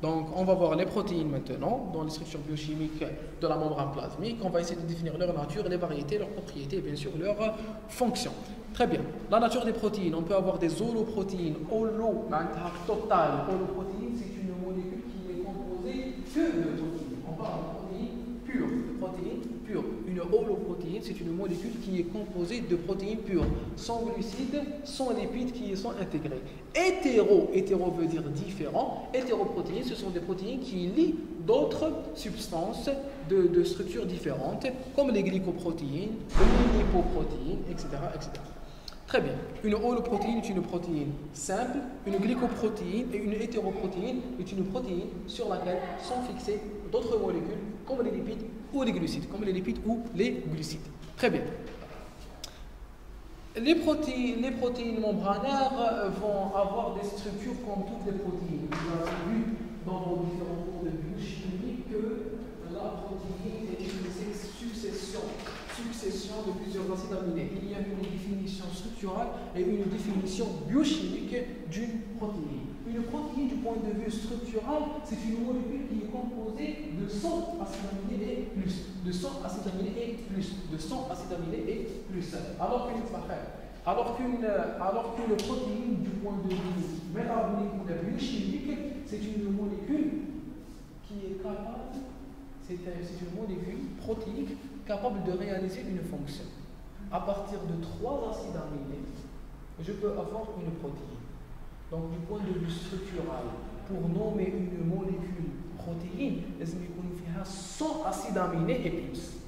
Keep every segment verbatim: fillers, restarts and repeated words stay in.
Donc, on va voir les protéines maintenant, dans les structures biochimiques de la membrane plasmique. On va essayer de définir leur nature, les variétés, leurs propriétés et bien sûr leurs fonctions. Très bien. La nature des protéines, on peut avoir des holoprotéines. Holo, total. Holoprotéine, c'est une molécule qui est composée que de protéines. On parle de protéines pures. De protéines pures. Une holoprotéine, c'est une molécule qui est composée de protéines pures, sans glucides, sans lipides qui y sont intégrés. Hétéro, hétéro veut dire différent. Hétéroprotéines, ce sont des protéines qui lient d'autres substances de, de structures différentes, comme les glycoprotéines, les lipoprotéines, et cetera, et cetera. Très bien. Une holoprotéine est une protéine simple, une glycoprotéine et une hétéroprotéine est une protéine sur laquelle sont fixées d'autres molécules comme les lipides ou les glucides, comme les lipides ou les glucides. Très bien. Les protéines, les protéines membranaires vont avoir des structures comme toutes les protéines. Vous avez vu dans vos différents cours de biochimie que la protéine est une succession, succession de plusieurs acides aminés. Il y a une définition structurale et une définition biochimique d'une protéine. Une protéine, du point de vue structural, c'est une molécule qui est composée de cent acides aminés et plus, de cent acides aminés et plus, de cent acides aminés et plus. Alors qu'une alors qu'une alors qu'une protéine, du point de vue métabolique ou biochimique, c'est une molécule qui est capable, c'est une molécule protéique capable de réaliser une fonction. À partir de trois acides aminés, je peux avoir une protéine. Donc, du point de vue structural, pour nommer une molécule protéine, il y a cent acides aminés et plus.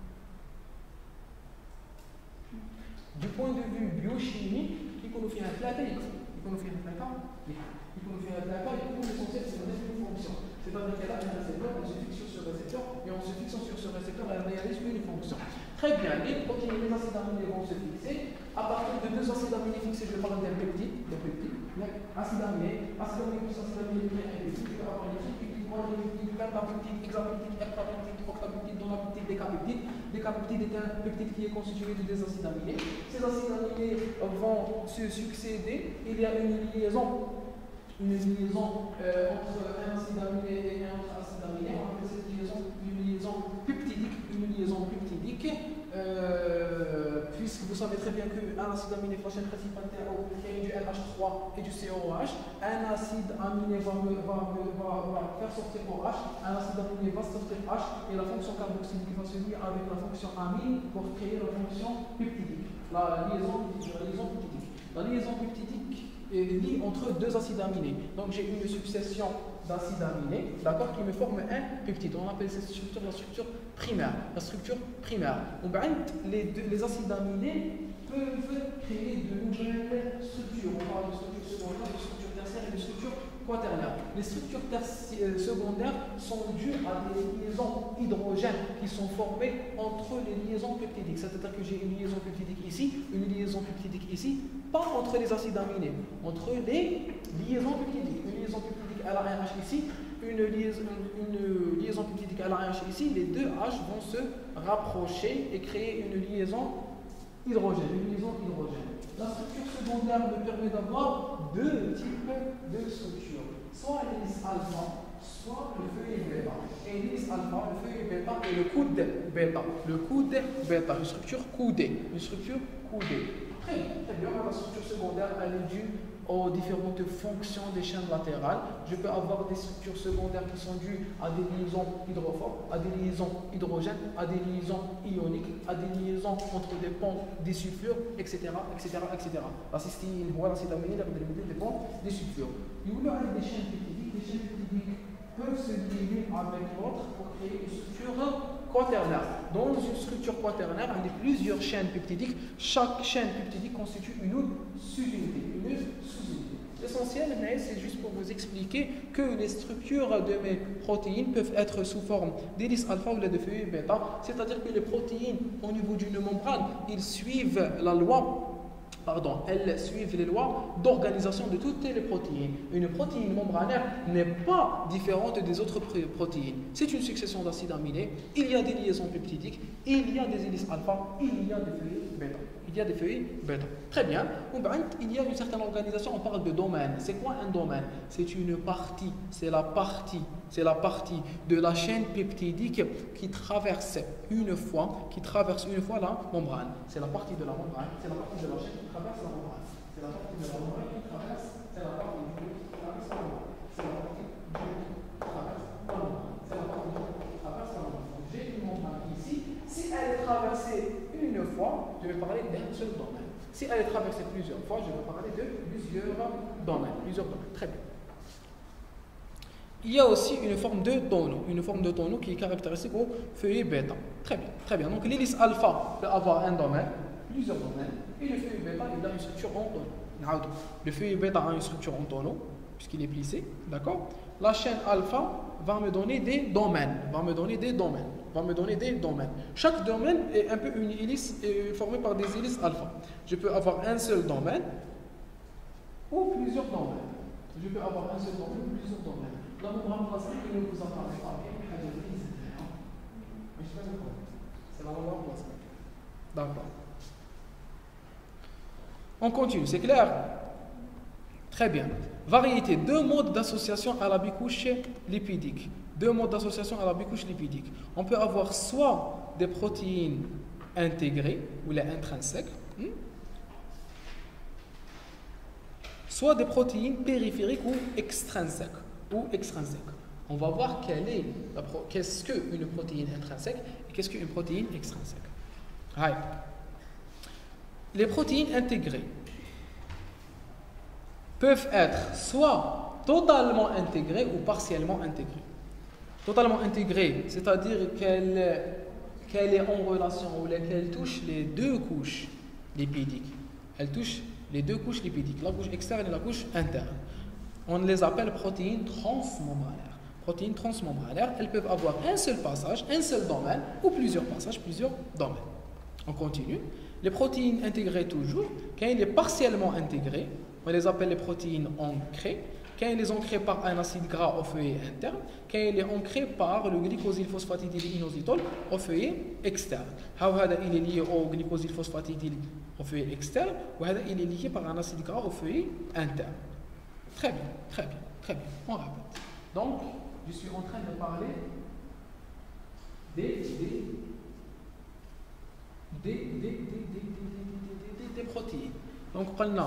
Du point de vue biochimique, il y a un plateau, il y a un plateau, il y a un plateau, l'essentiel c'est une fonction. C'est-à-dire qu'elle a un récepteur, on se fixe sur ce récepteur, et en se fixant sur ce récepteur, elle réalise une fonction. Très bien, les protéines, les acides aminés vont se fixer. À partir de deux acides aminés fixés, je parle d'un peptide, des peptides. Acide aminé, acide aminé plus acide aminé plus un peptide, je parle d'un peptide, quadripeptide, pentapeptide, hexapeptide, heptapeptide, octapeptide, donapeptide, décapeptide. Décapeptide est un peptide qui est constitué de deux acides aminés. Ces acides aminés vont se succéder. Il y a une liaison, une liaison euh, entre un acide aminé et un autre acide aminé. On appelle cette liaison une liaison peptidique, une liaison peptidique. Euh, puisque vous savez très bien qu'un acide aminé prochain principal T A O est du N H trois et du C O H, un acide aminé va, va, va, va faire sortir O H, un acide aminé va sortir H, et la fonction carboxylique va se lier avec la fonction amine pour créer la fonction peptidique, la liaison, la liaison peptidique. La liaison peptidique est liée entre deux acides aminés. Donc j'ai une succession d'acides aminés, d'accord, qui me forment un peptide. On appelle cette structure la structure primaire. La structure primaire. Les, deux, les acides aminés peuvent créer de nouvelles structures. On parle de structure secondaire, de structure tertiaire et de structure quaternaire. Les structures secondaires sont dues à des liaisons hydrogènes qui sont formées entre les liaisons peptidiques. C'est-à-dire que j'ai une liaison peptidique ici, une liaison peptidique ici, pas entre les acides aminés, entre les liaisons peptidiques. Une liaison peptidique à la H ici, une liaison, une liaison peptidique à la H ici, les deux H vont se rapprocher et créer une liaison hydrogène, une liaison hydrogène. La structure secondaire me permet d'avoir deux types de structures, soit l'hélice alpha, soit le feuillet bêta. Et l'hélice alpha, le feuillet bêta et le coude bêta. Le coude bêta, une structure coudée, une structure coudée. Très bien, très bien. La structure secondaire, elle est due aux différentes fonctions des chaînes latérales. Je peux avoir des structures secondaires qui sont dues à des liaisons hydrophobes, à des liaisons hydrogènes, à des liaisons ioniques, à des liaisons entre des ponts, des sulfures, et cetera, et cetera, et cetera. La cystine, voilà, c'est amené avec des ponts, des sulfures. Il y a des chaînes peptidiques. Les chaînes peptidiques peuvent se lier avec l'autre pour créer une structure quaternaire. Dans une structure quaternaire, il y a plusieurs chaînes peptidiques. Chaque chaîne peptidique constitue une sous-unité, une sous-unité. L'essentiel, c'est juste pour vous expliquer que les structures de mes protéines peuvent être sous forme d'hélice alpha ou de feuillet bêta. C'est-à-dire que les protéines, au niveau d'une membrane, ils suivent la loi. Pardon, elles suivent les lois d'organisation de toutes les protéines. Une protéine membranaire n'est pas différente des autres protéines. C'est une succession d'acides aminés. Il y a des liaisons peptidiques, il y a des hélices alpha, il y a des feuillets bêta. Il y a des feuilles bêta. Très bien. Il y a une certaine organisation, on parle de domaine. C'est quoi un domaine? C'est une partie, c'est la partie, c'est la partie de la chaîne peptidique qui traverse une fois, qui traverse une fois la membrane. C'est la partie de la membrane, c'est la partie de la chaîne qui traverse la membrane. C'est la partie de la membrane qui traverse, c'est la partie du qui traverse la membrane. C'est la partie du qui traverse la membrane. C'est la partie du qui traverse la membrane. Donc j'ai une membrane ici. Si elle est traversée une fois, je vais parler d'un seul domaine. Si elle est traversée plusieurs fois, je vais parler de plusieurs domaines. Plusieurs domaines. Très bien. Il y a aussi une forme de tonneau, une forme de tonneau qui est caractéristique au feuillet bêta. Très bien, très bien. Donc l'hélice alpha peut avoir un domaine, plusieurs domaines, et le feuillet bêta il a une structure en tonneau. Le feuillet bêta a une structure en tonneau, puisqu'il est plissé, d'accord? La chaîne alpha va me donner des domaines, va me donner des domaines, va me donner des domaines. Chaque domaine est un peu une hélice est formée par des hélices alpha. Je peux avoir un seul domaine ou plusieurs domaines. Je peux avoir un seul domaine ou plusieurs domaines. La membrane plasmique, il ne vous apparaît pas bien, mais je vais le voir. C'est la membrane plasmique. D'accord. On continue, c'est clair? Très bien. Variété, deux modes d'association à la bicouche lipidique. Deux modes d'association à la bicouche lipidique. On peut avoir soit des protéines intégrées ou les intrinsèques, hmm? soit des protéines périphériques ou extrinsèques. Ou extrinsèques. On va voir quelle est qu'est-ce qu'une protéine intrinsèque et qu'est-ce qu'une protéine extrinsèque. Right. Les protéines intégrées peuvent être soit totalement intégrées ou partiellement intégrées. Totalement intégrées, c'est-à-dire qu'elle qu'elle est en relation ou qu'elle touche les deux couches lipidiques. Elle touche les deux couches lipidiques, la couche externe et la couche interne. On les appelle protéines transmembranaires. Protéines transmembranaires, elles peuvent avoir un seul passage, un seul domaine, ou plusieurs passages, plusieurs domaines. On continue. Les protéines intégrées toujours, quand il est partiellement intégré, on les appelle les protéines ancrées. Quand il est ancré par un acide gras au feuillet interne, quand il est ancré par le glycosylphosphatidyl'inositol au feuillet externe. Il est lié au glycosylphosphatidyle au feuillet externe, ou il est lié par un acide gras au feuillet interne. Très bien, très bien, très bien. On répète. Donc, je suis en train de parler des, des, des, des, des, des, des, des, des protéines. Donc, prenons.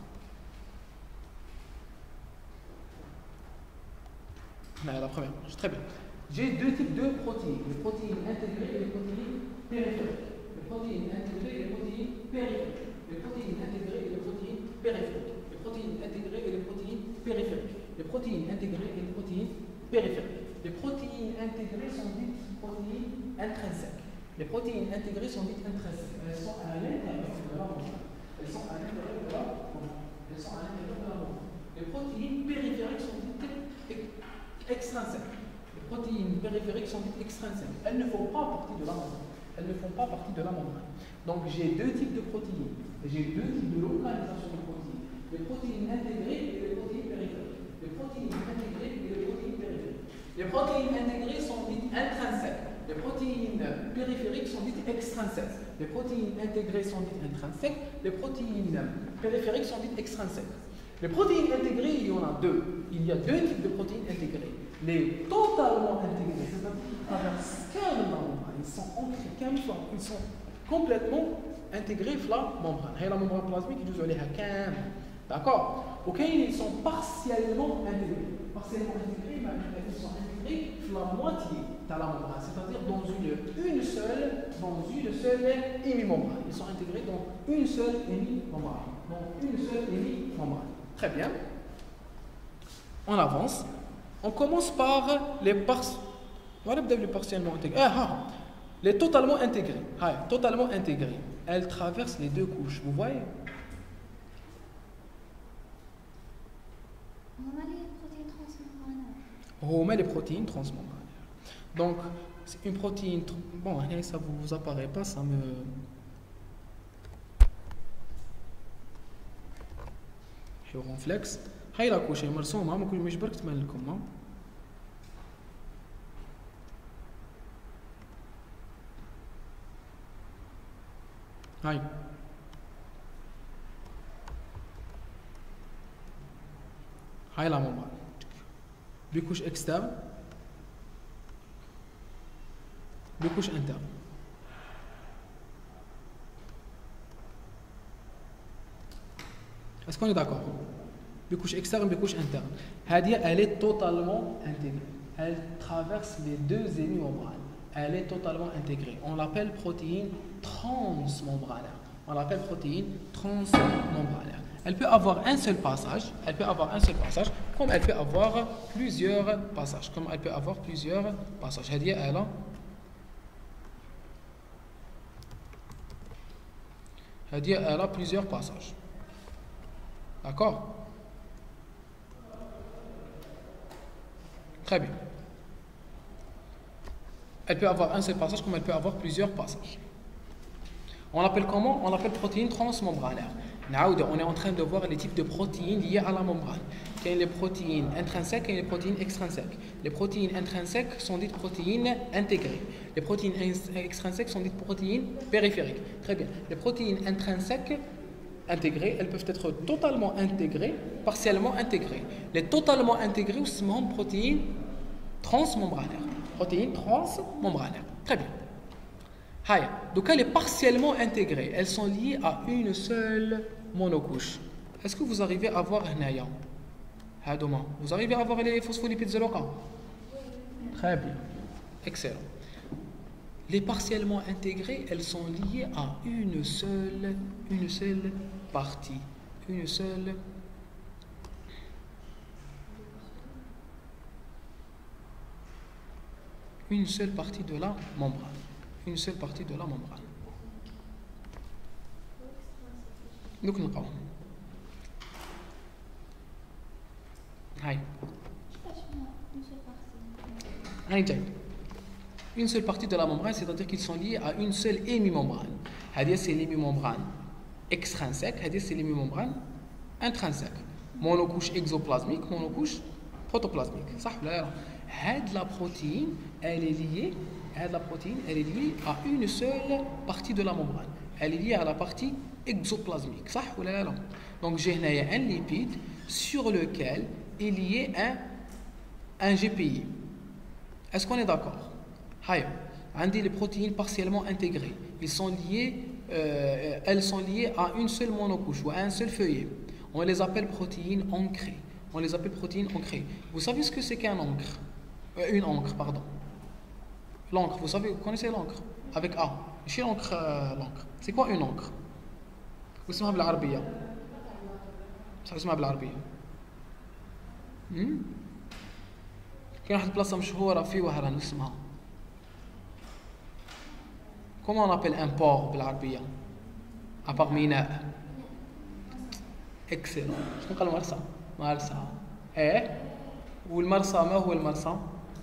La première page, très bien. J'ai deux types de protéines, les protéines intégrées et les protéines périphériques. Les protéines intégrées et les protéines périphériques. Les protéines intégrées et les protéines périphériques. Les protéines intégrées et les protéines périphériques. Les protéines intégrées et les protéines périphériques. Les protéines intégrées sont dites protéines intrinsèques. Les protéines intégrées sont dites intrinsèques. Elles sont à l'intérieur de la membrane. Elles sont à l'intérieur de la membrane. Elles sont à l'intérieur de la membrane. Les protéines périphériques sont dites extrinsèques. Les protéines périphériques sont dites extrinsèques. Elles ne font pas partie de la membrane. Elles ne font pas partie de la membrane. Donc j'ai deux types de protéines. J'ai deux types de localisation de protéines. Les protéines intégrées et les protéines périphériques. Les protéines intégrées et les protéines périphériques. Les protéines intégrées sont dites intrinsèques. Les protéines périphériques sont dites extrinsèques. Les protéines intégrées sont dites intrinsèques. Les protéines périphériques sont dites extrinsèques. Les protéines intégrées, il y en a deux. Il y a deux types de protéines intégrées. Les totalement intégrées, c'est-à-dire qu'ils traversent carrément la membrane. Ils sont ancrés carrément, ils sont complètement intégrés dans la membrane. Et la membrane plasmique, ils disent qu'un. D'accord? Ok, ils sont partiellement intégrés. Partiellement intégrés, mais ils sont intégrés dans la moitié de la membrane, c'est-à-dire dans une, une seule, dans une seule hémimembrane. Ils sont intégrés dans une seule hémimembrane. Dans une seule hémimembrane. Très bien. On avance. On commence par les, par... voilà, les partiellement intégrés. Ah, ah. Les totalement intégrés. Ah, totalement intégrés. Elles traversent les deux couches. Vous voyez? On a les protéines transmembranaires. On met les protéines transmembranaires. Donc, c'est une protéine. Bon, ça ne vous apparaît pas, ça me. Je renflexe. هاي لا كوشة مرسومة ما كل مش بركت مالكم هاي هاي la membrane. Bicouche externe, bicouche interne. Est-ce qu'on est d'accord? Bicouche externe, bicouche interne. Hadia, elle est totalement intégrée. Elle traverse les deux hémimembranes. Elle est totalement intégrée. On l'appelle protéine transmembranaire. On l'appelle protéine transmembranaire. Elle peut avoir un seul passage, elle peut avoir un seul passage, comme elle peut avoir plusieurs passages, comme elle peut avoir plusieurs passages. Hadia, elle a Hadia, elle a plusieurs passages. D'accord? Très bien. Elle peut avoir un seul passage comme elle peut avoir plusieurs passages. On l'appelle comment? On l'appelle protéine transmembranaire. On est en train de voir les types de protéines liées à la membrane. Il y a les protéines intrinsèques et les protéines extrinsèques. Les protéines intrinsèques sont dites protéines intégrées. Les protéines extrinsèques sont dites protéines périphériques. Très bien. Les protéines intrinsèques intégrées, elles peuvent être totalement intégrées, partiellement intégrées. Les totalement intégrées sont protéines transmembranaires. Protéines transmembranaires. Très bien. Haya. Donc elles sont partiellement intégrées. Elles sont liées à une seule monocouche. Est-ce que vous arrivez à voir Hnaya? Vous arrivez à voir les phospholipides zéloka? Très bien. Excellent. Les partiellement intégrées, elles sont liées à une seule, une seule partie. Une seule une seule partie de la membrane. Une seule partie de la membrane. Donc nous parlons. Aïe. Aïe. Une seule partie de la membrane, c'est-à-dire qu'ils sont liés à une seule hémimembrane. Hadia, c'est l'hémimembrane extrinsèque, Hadia, c'est l'hémimembrane intrinsèque. Monocouche exoplasmique, monocouche protoplasmique. Ça, là, la protéine, elle est liée, la protéine, elle est liée à une seule partie de la membrane. Elle est liée à la partie exoplasmique. Ça, là, donc j'ai un lipide sur lequel est lié un, un G P I. Est-ce qu'on est d'accord? On dit les protéines partiellement intégrées. Ils sont liés, euh, elles sont liées à une seule monocouche ou à un seul feuillet. On les appelle protéines ancrées. On les appelle protéines ancrées. Vous savez ce que c'est qu'un encre? euh, Une encre, pardon. L'encre, vous savez, vous connaissez l'encre? Avec A. Chez l'encre, euh, l'encre. C'est quoi une encre? Vous savez بالعربية. شو اسمها بالعربية؟ كاين واحد البلاصة مشهورة في وهران اسمها. Comment on appelle un port بالعربية؟ À part ميناء. Excellent. شنو قال مرسى؟ مرسى. إيه؟ والمرسى ما هو المرسى؟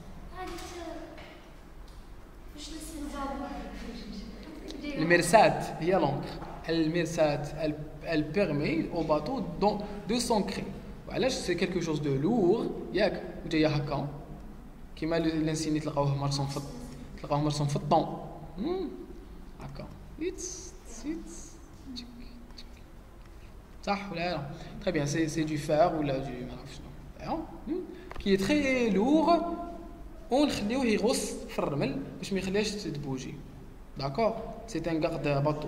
المرساة هي l'encre. المرساة elle, elle permet au bateau de s'ancrer. وعلاش c'est quelque chose de lourd ياك وجايه هكا كيما الانسيني تلقاوه مرسوم في تلقاوه مرسوم في الطون هكا يتس يتس صح ولا لا très bien c'est c'est du fer ou là du ما نعرف شنو qui est très lourd ونخليوه يغص في الرمل باش ما يخليهاش تبوجي d'accord c'est un garde bateau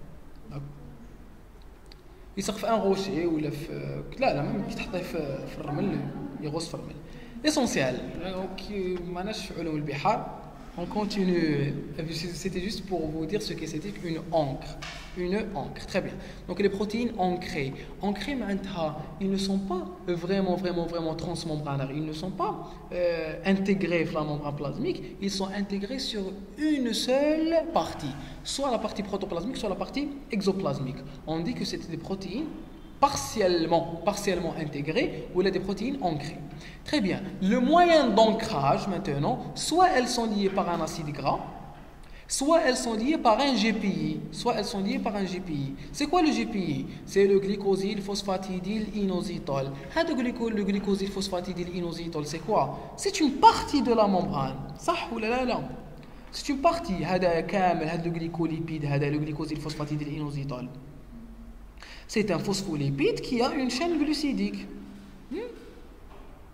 يسق في ان روشي ولا في لا لا ما تحطيه في, في الرمل يغوص في الرمل essentiel ماناش في علوم البحار on continue c'était juste pour vous dire ce que c'était qu'une encre une encre très bien donc les protéines ancrées ancrées معناتها ils ne sont pas vraiment vraiment vraiment transmembranaires ils ne sont pas euh, intégrés dans la membrane plasmique ils sont intégrés sur une seule partie soit la partie protoplasmique soit la partie exoplasmique on dit que c'était des protéines partiellement, partiellement intégrées ou des protéines ancrées. Très bien. Le moyen d'ancrage maintenant, soit elles sont liées par un acide gras, soit elles sont liées par un G P I. Soit elles sont liées par un G P I. C'est quoi le G P I? C'est le glycosyl phosphatidyl inositol. Le glycosyl phosphatidyl inositol, c'est quoi? C'est une partie de la membrane. Ça ou là là. C'est une partie. هذا كامل هذا le glycolipide هذا le glycosyl phosphatidyl inositol. C'est un phospholipide qui a une chaîne glucidique. Hmm?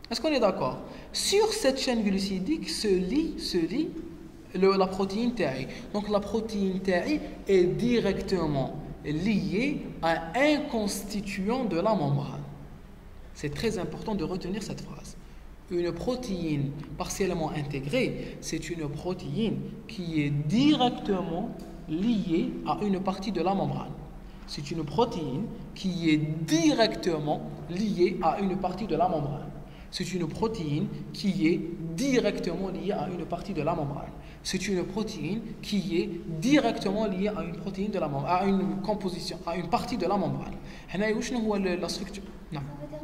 Est-ce qu'on est d'accord? Sur cette chaîne glucidique se lie, se lie le, la protéine T A I. Donc la protéine T A I est directement liée à un constituant de la membrane. C'est très important de retenir cette phrase. Une protéine partiellement intégrée, c'est une protéine qui est directement liée à une partie de la membrane. C'est une protéine qui est directement liée à une partie de la membrane. C'est une protéine qui est directement liée à une partie de la membrane. C'est une protéine qui est directement liée à une protéine de la membrane, à une composition, à une partie de la membrane. هنا وشنو هو la structure؟ نعم.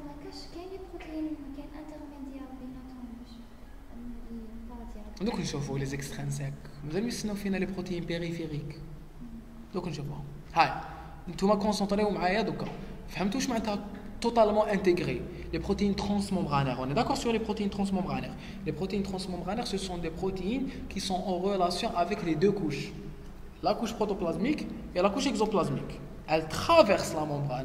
دوك نشوفوا les extrinsèques. مازال يستناو فينا les protéines périphériques. دوك نشوفوا. هاي نتوما كونسونطريو معايا دوكا. فهمتوا واش معناتها totalement intégré. Les protéines transmembranaires. On est d'accord sur les protéines transmembranaires. Les protéines transmembranaires, ce sont des protéines qui sont en relation avec les deux couches. La couche protoplasmique et la couche exoplasmique. Elles traversent la membrane.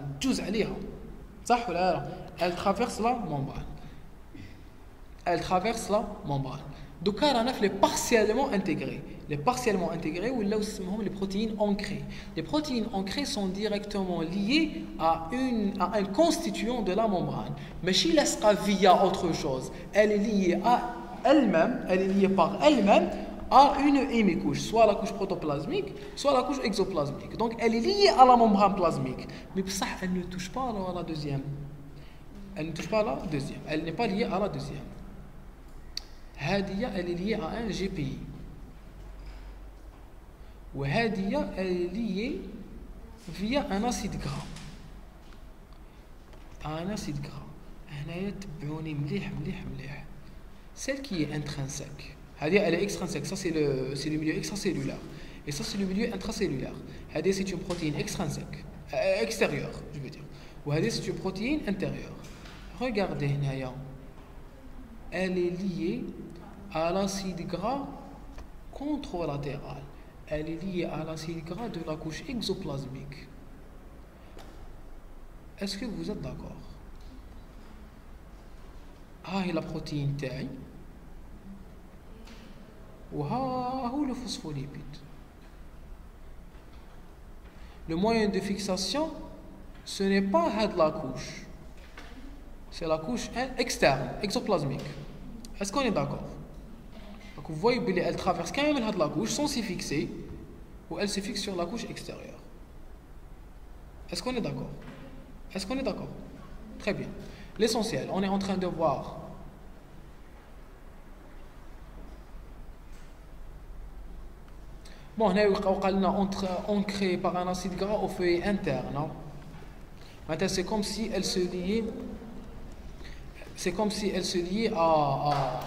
Elles traversent la membrane. Elles traversent la membrane. Donc, on les partiellement intégrés. Les partiellement intégrés, ou là aussi les protéines ancrées. Les protéines ancrées sont directement liées à, une, à un constituant de la membrane. Mais si elle sera via autre chose, elle est liée à elle-même, elle est liée par elle-même à une hémicouche, soit la couche protoplasmique, soit la couche exoplasmique. Donc, elle est liée à la membrane plasmique. Mais ça, elle ne touche pas à la deuxième. Elle ne touche pas à la deuxième. Elle n'est pas liée à la deuxième. هذه elle est liée à un G P I. وهذه elle est liée via un acide gras. Un acide gras. هنايا تبعوني مليح مليح مليح. Celle qui est intrinsèque. هذه elle est extrinsèque. Ça c'est le c'est le milieu extracellulaire. Et ça c'est le milieu intracellulaire. هذه c'est une protéine extrinsèque, euh, extérieure, je veux dire. وهذه c'est une protéine intérieure. Regardez هنايا. Elle est liée à l'acide gras contralatéral. Elle est liée à l'acide gras de la couche exoplasmique. Est-ce que vous êtes d'accord? Ah, la protéine T A I. Ou ah, le phospholipide. Le moyen de fixation, ce n'est pas la couche. C'est la couche externe, exoplasmique. Est-ce qu'on est d'accord? Donc vous voyez qu'elle traverse quand même la couche sans s'y fixer, ou elle se fixe sur la couche extérieure. Est-ce qu'on est d'accord? Est-ce qu'on est d'accord? Très bien. L'essentiel, on est en train de voir bon, on a entre ancré par un acide gras au feuillet interne. Maintenant, c'est comme si elle se liait c'est comme si elle se liait à, à,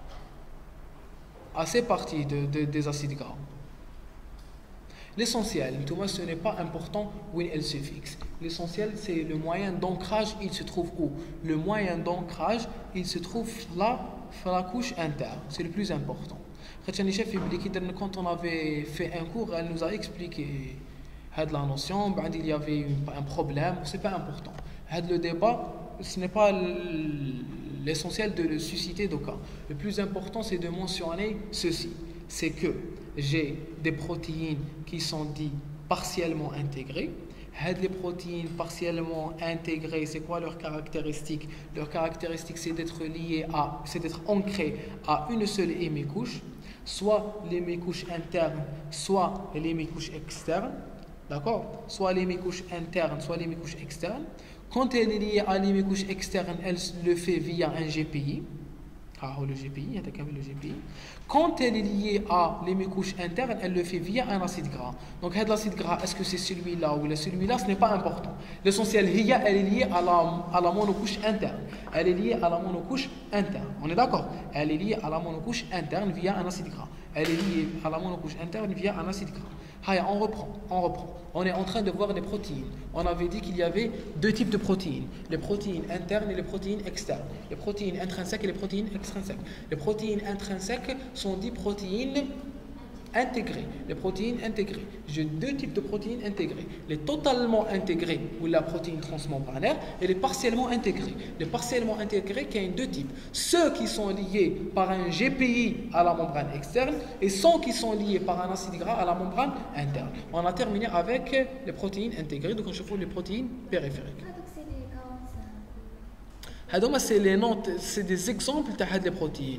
à ces parties de, de, des acides gras. L'essentiel, ce n'est pas important où elle se fixe. L'essentiel, c'est le moyen d'ancrage, il se trouve où? Le moyen d'ancrage, il se trouve là, sur la couche interne. C'est le plus important. Quand on avait fait un cours, elle nous a expliqué la notion, il y avait un problème, ce n'est pas important. Le débat, ce n'est pas l'essentiel de le susciter d'aucun. Le plus important, c'est de mentionner ceci. C'est que j'ai des protéines qui sont dites partiellement intégrées. Les protéines partiellement intégrées, c'est quoi leur caractéristique? Leur caractéristique, c'est d'être liées à, c'est d'être ancrées à une seule hémicouche, soit l'hémicouche interne, soit l'hémicouche externe. D'accord? Soit l'hémicouche interne, soit l'hémicouche externe. Quand elle est liée à l'hémicouche externe, elle le fait via un G P I. Ah, le G P I, le G P I. Quand elle est liée à l'hémicouche interne, elle le fait via un acide gras. Donc, l'acide gras, est-ce que c'est celui-là ou celui-là? Ce n'est pas important. L'essentiel, elle est liée à la, à la monocouche interne. Elle est liée à la monocouche interne. On est d'accord? Elle est liée à la monocouche interne via un acide gras. Elle est liée à la monocouche interne via un acide gras. Allez, on reprend, on reprend. On est en train de voir les protéines. On avait dit qu'il y avait deux types de protéines. Les protéines internes et les protéines externes. Les protéines intrinsèques et les protéines extrinsèques. Les protéines intrinsèques sont dites protéines intégrées. Les protéines intégrées. J'ai deux types de protéines intégrées. Les totalement intégrées, ou la protéine transmembranaire, et les partiellement intégrées. Les partiellement intégrées, qui ont deux types. Ceux qui sont liés par un G P I à la membrane externe, et ceux qui sont liés par un acide gras à la membrane interne. On a terminé avec les protéines intégrées, donc on chauffe les protéines périphériques. Ah, donc c'est les quarante-cinq. هذوما c'est les noms, c'est des exemples تاع هاد les protéines.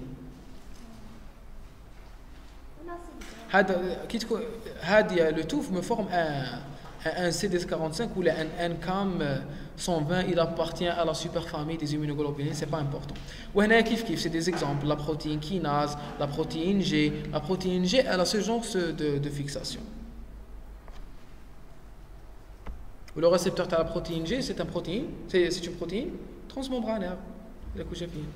Là, c'est bien. هذا كي تكون هذه لو توف me forme un un C D quarante-cinq ou un N C A M cent vingt, il appartient à la superfamille des immunoglobulines, c'est pas important. وهنا كيف كيف c'est des exemples, la protéine kinase, la protéine G, la protéine G elle a ce genre de, de fixation. Le récepteur de la protéine G, c'est un protéine, c'est, c'est une protéine transmembranaire. La couche fine.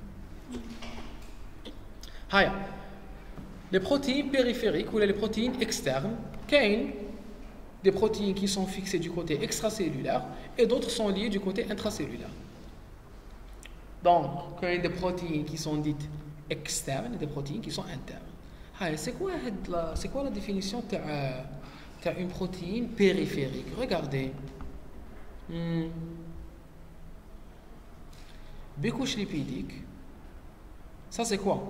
Haya. Les protéines périphériques ou les protéines externes, qu'il des protéines qui sont fixées du côté extracellulaire et d'autres sont liées du côté intracellulaire. Donc, il y a des protéines qui sont dites externes et des protéines qui sont internes. Haya, c'est quoi la, c'est quoi la définition de tu as une protéine périphérique. Regardez. Hmm. Bécouche lipidique. Ça, c'est quoi?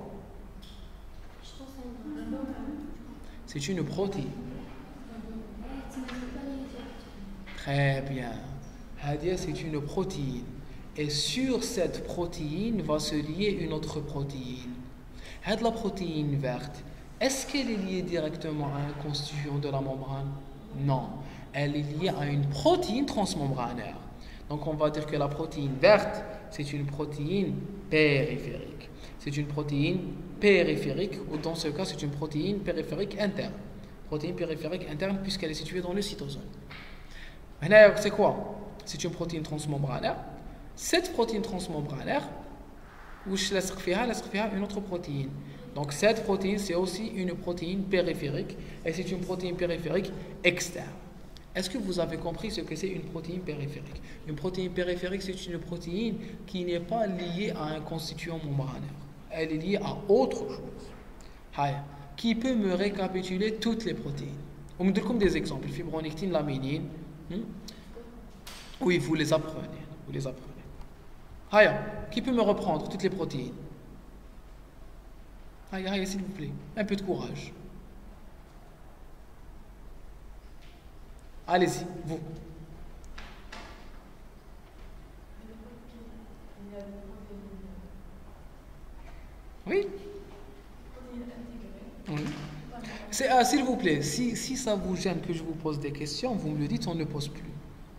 C'est une protéine. Très bien. Hadia, c'est une protéine. Et sur cette protéine va se lier une autre protéine. Had la protéine verte. Est-ce qu'elle est liée directement à un constituant de la membrane? Non. Elle est liée à une protéine transmembranaire. Donc on va dire que la protéine verte, c'est une protéine périphérique. C'est une protéine périphérique, ou dans ce cas, c'est une protéine périphérique interne. Protéine périphérique interne puisqu'elle est située dans le cytosol. Maintenant, c'est quoi? C'est une protéine transmembranaire. Cette protéine transmembranaire, وش لاصق فيها لاصق فيها une autre protéine. Donc cette protéine, c'est aussi une protéine périphérique et c'est une protéine périphérique externe. Est-ce que vous avez compris ce que c'est une protéine périphérique? Une protéine périphérique, c'est une protéine qui n'est pas liée à un constituant membranaire. Elle est liée à autre chose. Haya. Qui peut me récapituler toutes les protéines? On me donne comme des exemples. Fibronectine, laminine. Hmm? Oui, vous les apprenez. Vous les apprenez. Haya. Qui peut me reprendre toutes les protéines? Haya, haya, s'il vous plaît. Un peu de courage. Allez-y, vous. Oui. Oui. C'est, ah, s'il vous plaît, si, si ça vous gêne que je vous pose des questions, vous me le dites, on ne pose plus.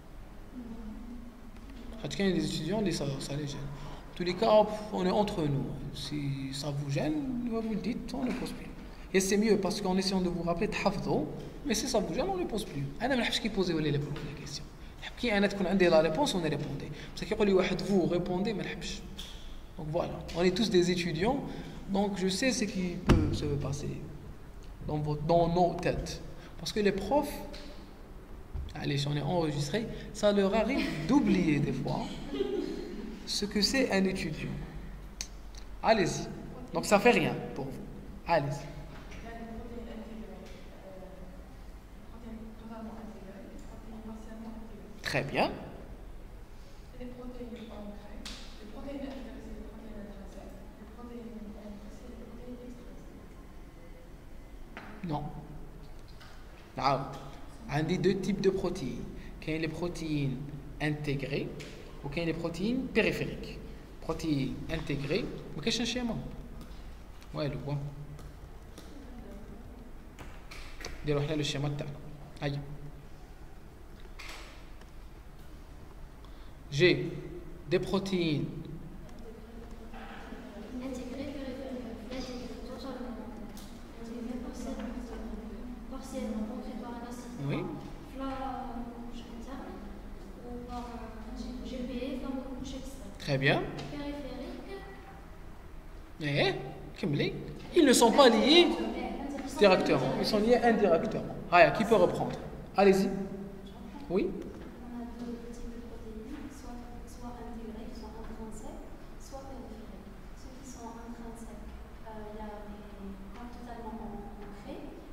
En tout cas, il y a des étudiants, ça, ça les gêne. En tous les cas, on est entre nous. Si ça vous gêne, vous le dites, on ne pose plus. Et c'est mieux parce qu'en essayant de vous rappeler, mais si ça vous gêne, on ne pose plus. Je ne sais pas poser les questions. Je ne sais pas la réponse, on y répondait. Parce que quand vous répondez, je ne sais pas. Donc voilà, on est tous des étudiants, donc je sais ce qui peut se passer dans, votre, dans nos têtes. Parce que les profs, allez, j'en ai enregistré, ça leur arrive d'oublier des fois ce que c'est un étudiant. Allez-y. Donc ça ne fait rien pour vous. Allez-y. Très bien. Les protéines ancrées, les protéines intégrées, c'est les protéines intrinsèques, les protéines intrinsèques, c'est les protéines extrinsèques. Non. On dit deux types de protéines. Il y a les protéines intégrées ou il y a les protéines périphériques. Protéines intégrées, mais qu'est-ce que c'est un schéma? Ouais, le bon. Dis-le le schéma de ta. Aïe. J'ai des protéines Intégrées, périphériques, totalement. Partiellement, compris par un acide. oui. La couche interne ou par un G P E, par la couche externe. Très bien. Périphérique. Eh, Kimberly, ils ne sont pas liés directement, ils sont liés indirectement. Aya, qui peut reprendre? Allez-y. Oui. On a deux types de protéines, soit, soit intégrées, soit intrinsèques, soit périphériques. Ceux qui sont intrinsèques, euh, il y a les pas totalement ancrés,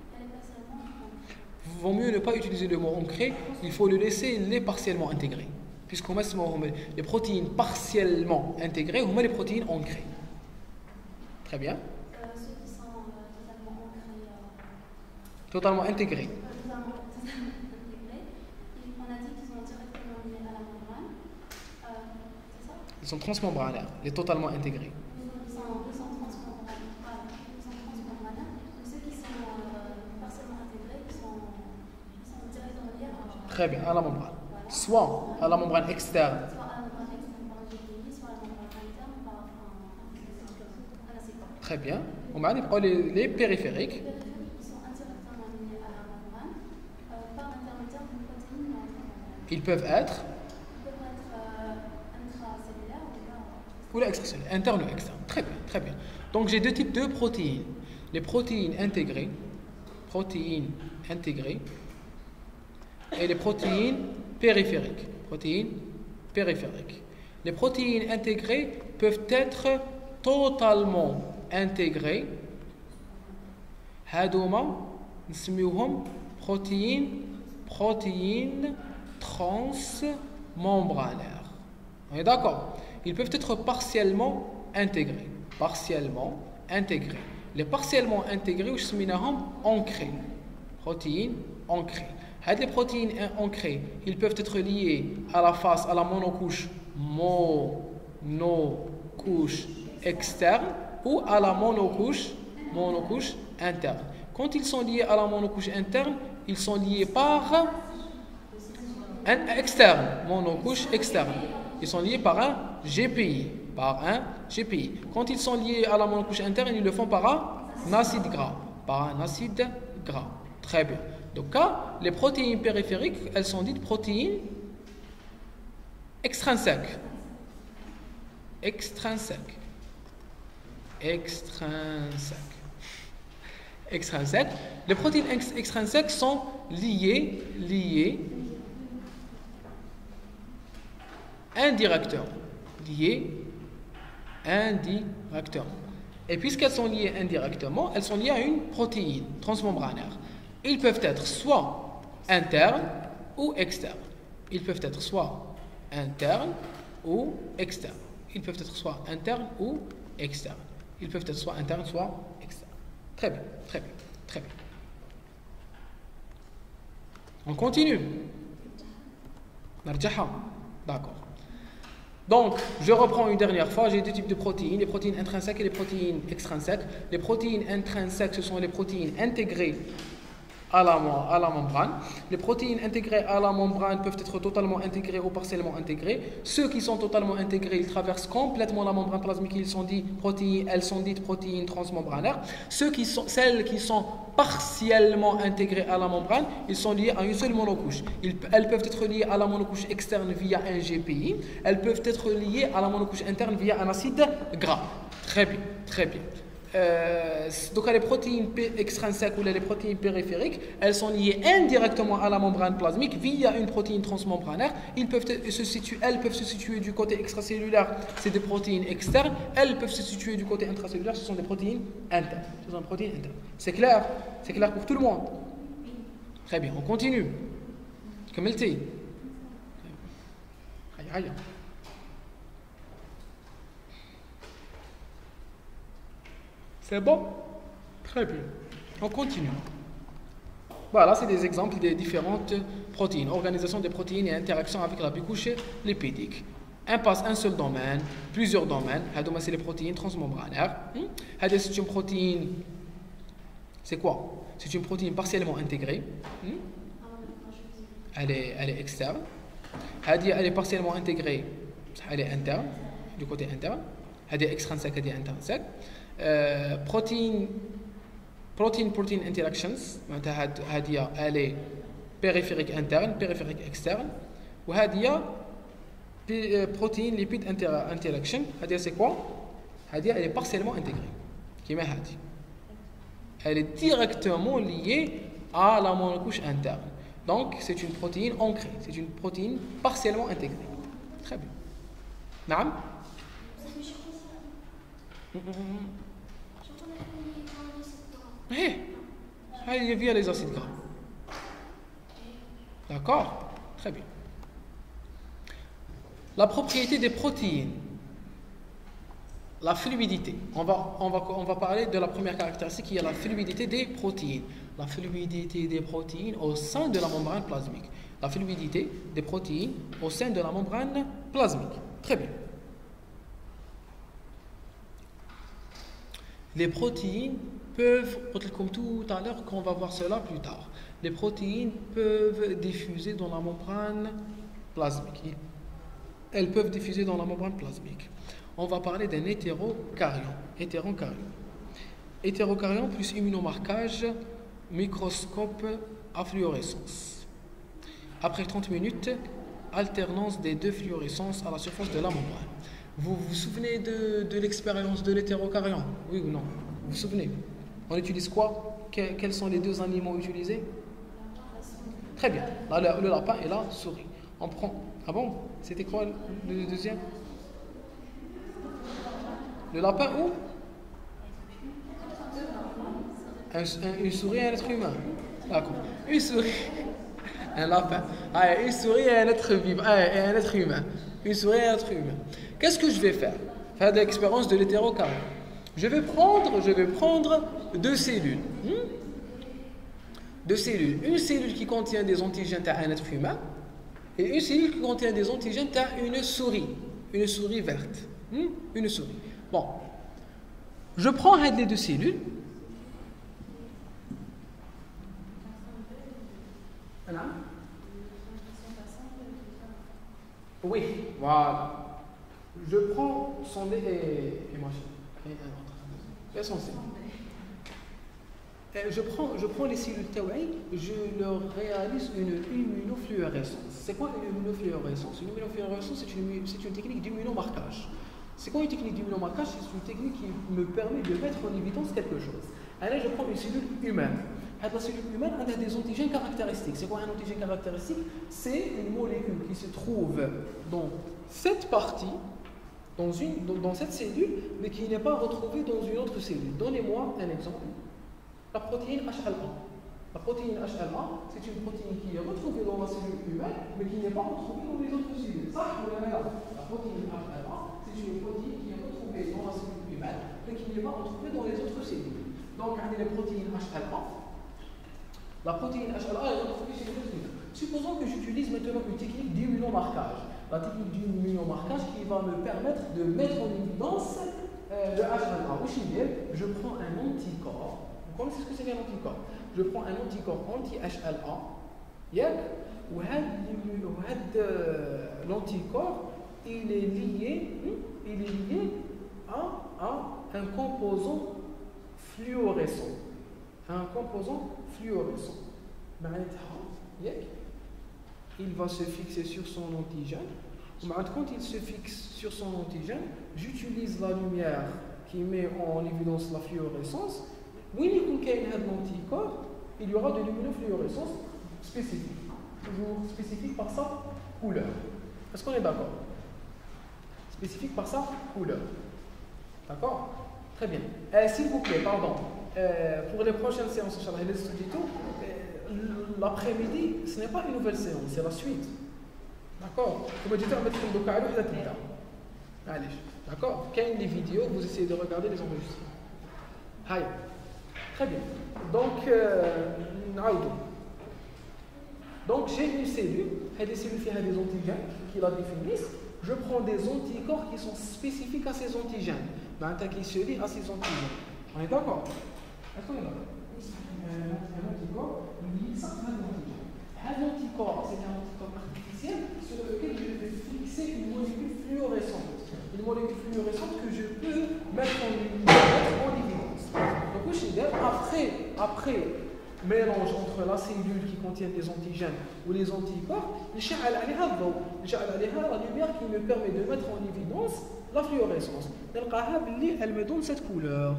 vaut mieux ne pas utiliser le mot ancré, il faut le laisser les partiellement intégrés. Puisqu'on met les protéines partiellement intégrées, on met les protéines ancrées. Très bien. Euh, ceux qui sont euh, totalement ancrés. Euh, totalement intégrés. Euh, totalement, totalement intégrés. Et on a dit qu'ils sont directement liés à la membrane. Euh, c'est ça? Ils sont transmembranaires, les totalement intégrés. Ils sont, ils sont transmembranaires. Ah, ils sont transmembranaires. Et ceux qui sont euh, partiellement intégrés, ils sont, ils sont directement liés à la membrane. Très bien, à la membrane. Voilà. Soit à la membrane externe. Très bien. On va les, les périphériques. Ils peuvent être ou extracellulaires, interne ou externe. Très bien, très bien. Donc j'ai deux types de protéines. Les protéines intégrées, protéines intégrées, et les protéines périphériques. Protéines périphériques. Les protéines intégrées peuvent être totalement intégrés هادوما نسميوهم protéines protéines transmembranaires. On est d'accord? Ils peuvent être partiellement intégrés, partiellement intégrés. Les partiellement intégrés وش سميناهم ancrés. Protéines ancrées. Les protéines ancrées, ils peuvent être liés à la face, à la monocouche monocouche externe ou à la monocouche, monocouche interne. Quand ils sont liés à la monocouche interne, ils sont liés par un externe, monocouche externe. Ils sont liés par un G P I, par un G P I. Quand ils sont liés à la monocouche interne, ils le font par un acide gras, par un acide gras. Très bien. Donc là, les protéines périphériques, elles sont dites protéines extrinsèques. Extrinsèques. Extrinsèques. Extrinsèques. Les protéines ex extrinsèques sont liées, liées indirectement. Liées indirectement. Et puisqu'elles sont liées indirectement, elles sont liées à une protéine transmembranaire. Ils peuvent être soit internes ou externes. Ils peuvent être soit internes ou externes. Ils peuvent être soit internes ou externes. Ils peuvent être soit internes, soit externes. Très bien, très bien, très bien. On continue. D'accord. Donc, je reprends une dernière fois. J'ai deux types de protéines, les protéines intrinsèques et les protéines extrinsèques. Les protéines intrinsèques, ce sont les protéines intégrées à la, à la membrane. Les protéines intégrées à la membrane peuvent être totalement intégrées ou partiellement intégrées. Ceux qui sont totalement intégrés, ils traversent complètement la membrane plasmique, ils sont dits protéines, elles sont dites protéines transmembranaires. Ceux qui sont, celles qui sont partiellement intégrées à la membrane, ils sont liés à une seule monocouche. Ils, elles peuvent être liées à la monocouche externe via un G P I. Elles peuvent être liées à la monocouche interne via un acide gras. Très bien, très bien. Euh, donc les protéines extrinsèques ou les protéines périphériques, elles sont liées indirectement à la membrane plasmique via une protéine transmembranaire. Ils peuvent se situer, elles peuvent se situer du côté extracellulaire, c'est des protéines externes. Elles peuvent se situer du côté intracellulaire, ce sont des protéines internes. Ce sont des protéines internes. C'est clair? C'est clair pour tout le monde? Très bien, on continue. كملتي؟ هيا هيا. C'est bon? Très bien. On continue. Voilà, c'est des exemples des différentes protéines. Organisation des protéines et interaction avec la bicouche lipidique. Un passe un seul domaine, plusieurs domaines. Hadouma, c'est les protéines transmembranaires. Hadouma, c'est une protéine. C'est quoi? C'est une protéine partiellement intégrée. Elle est, elle est externe. Hadia, elle est partiellement intégrée. Elle est interne, du côté interne. Hadia extrinsèque, hadia intrinsèque. Euh, protein protein protein interactions معناتها هذه elle périphérique interne périphérique externe وهذه protein lipid interaction هذه c'est quoi هذه elle est partiellement intégrée كما هذه elle est directement liée à la monocouche interne donc c'est une protéine ancrée c'est une protéine partiellement intégrée très bien نعم هي هي via les acides gras D'accord? Très bien. La propriété des protéines. La fluidité. On va, on, va, on va parler de la première caractéristique qui est la fluidité des protéines. La fluidité des protéines au sein de la membrane plasmique. La fluidité des protéines au sein de la membrane plasmique. Très bien. Les protéines peuvent, comme tout à l'heure, qu'on va voir cela plus tard, les protéines peuvent diffuser dans la membrane plasmique. Elles peuvent diffuser dans la membrane plasmique. On va parler d'un hétérocaryon. Hétérocaryon. Hétérocaryon plus immunomarquage, microscope à fluorescence. Après trente minutes, alternance des deux fluorescences à la surface de la membrane. Vous vous souvenez de, de l'expérience de l'hétérocaryon? Oui ou non? Vous vous souvenez? On utilise quoi? Que, Quels sont les deux animaux utilisés? Très bien. Là, le, le lapin et la souris. On prend. Ah bon? C'était quoi le, le deuxième? Le lapin ou un, un, une souris et un être humain. D'accord. Une souris, un lapin. Ah, une souris et un être vivant, ah, et un être humain. Une souris et un être humain. Qu'est-ce que je vais faire? Faire de l'expérience de l'hétérocaryon. Je vais prendre, je vais prendre deux cellules. Hmm? Deux cellules. Une cellule qui contient des antigènes à un être humain et une cellule qui contient des antigènes à une souris. Une souris verte. Hmm? Une souris. Bon, je prends les deux cellules. Oui, voilà. Je prends son nez et, et moi et un autre. Et son nez. Je prends, je prends les cellules tawaï, je leur réalise une immunofluorescence. C'est quoi une immunofluorescence? Une immunofluorescence, c'est une, c'est une technique d'immunomarquage. C'est quoi une technique d'immunomarquage? C'est une technique qui me permet de mettre en évidence quelque chose. Alors, je prends une cellule humaine. La cellule humaine a des antigènes caractéristiques. C'est quoi un antigène caractéristique? C'est une molécule qui se trouve dans cette partie, dans, une, dans, dans cette cellule, mais qui n'est pas retrouvée dans une autre cellule. Donnez-moi un exemple. La protéine H L A. La protéine H L A, c'est une protéine qui est retrouvée dans la cellule humaine, mais qui n'est pas retrouvée dans les autres cellules. Ça, vous l'avez là. La protéine H L A, c'est une protéine qui est retrouvée dans la cellule humaine, mais qui n'est pas retrouvée dans les autres cellules. Donc, regardez les protéines H L A. La protéine H L A est retrouvée chez les autres cellules. Supposons que j'utilise maintenant une technique d'immunomarquage. La technique d'immunomarquage qui va me permettre de mettre en évidence euh, le H L A. Je prends un anticorps. Vous connaissez ce que c'est un anticorps? Je prends un anticorps anti-H L A. Yeah. L'anticorps, il est lié, il est lié à, à un composant fluorescent. Un composant fluorescent. Il va se fixer sur son antigène. Quand il se fixe sur son antigène, j'utilise la lumière qui met en évidence la fluorescence. Oui, l'anticorps, il y aura de l'immunofluorescence spécifique. Toujours spécifique par sa couleur. Est-ce qu'on est d'accord? Spécifique par sa couleur. D'accord? Très bien. Euh, S'il vous plaît, pardon. Euh, pour les prochaines séances, euh, l'après-midi, ce n'est pas une nouvelle séance, c'est la suite. D'accord? Comme je disais, on va mettre le cas à Allez, d'accord? Quand il y a des vidéos, vous essayez de regarder les enregistrements. Aïe. Très bien. Donc, euh, donc j'ai une cellule, et des cellules qui ont des antigènes qui la définissent. Je prends des anticorps qui sont spécifiques à ces antigènes. Ben, qui se lient à ces antigènes. On est d'accord? Est-ce qu'on est d'accord? Un anticorps lié à un antigène. Un anticorps, c'est un anticorps artificiel sur lequel je vais fixer une molécule fluorescente. Une molécule fluorescente que je peux mettre en évidence. Donc, après, après mélange entre la cellule qui contient des antigènes ou les anticorps, la lumière qui me permet de mettre en évidence la fluorescence. Elle me donne cette couleur.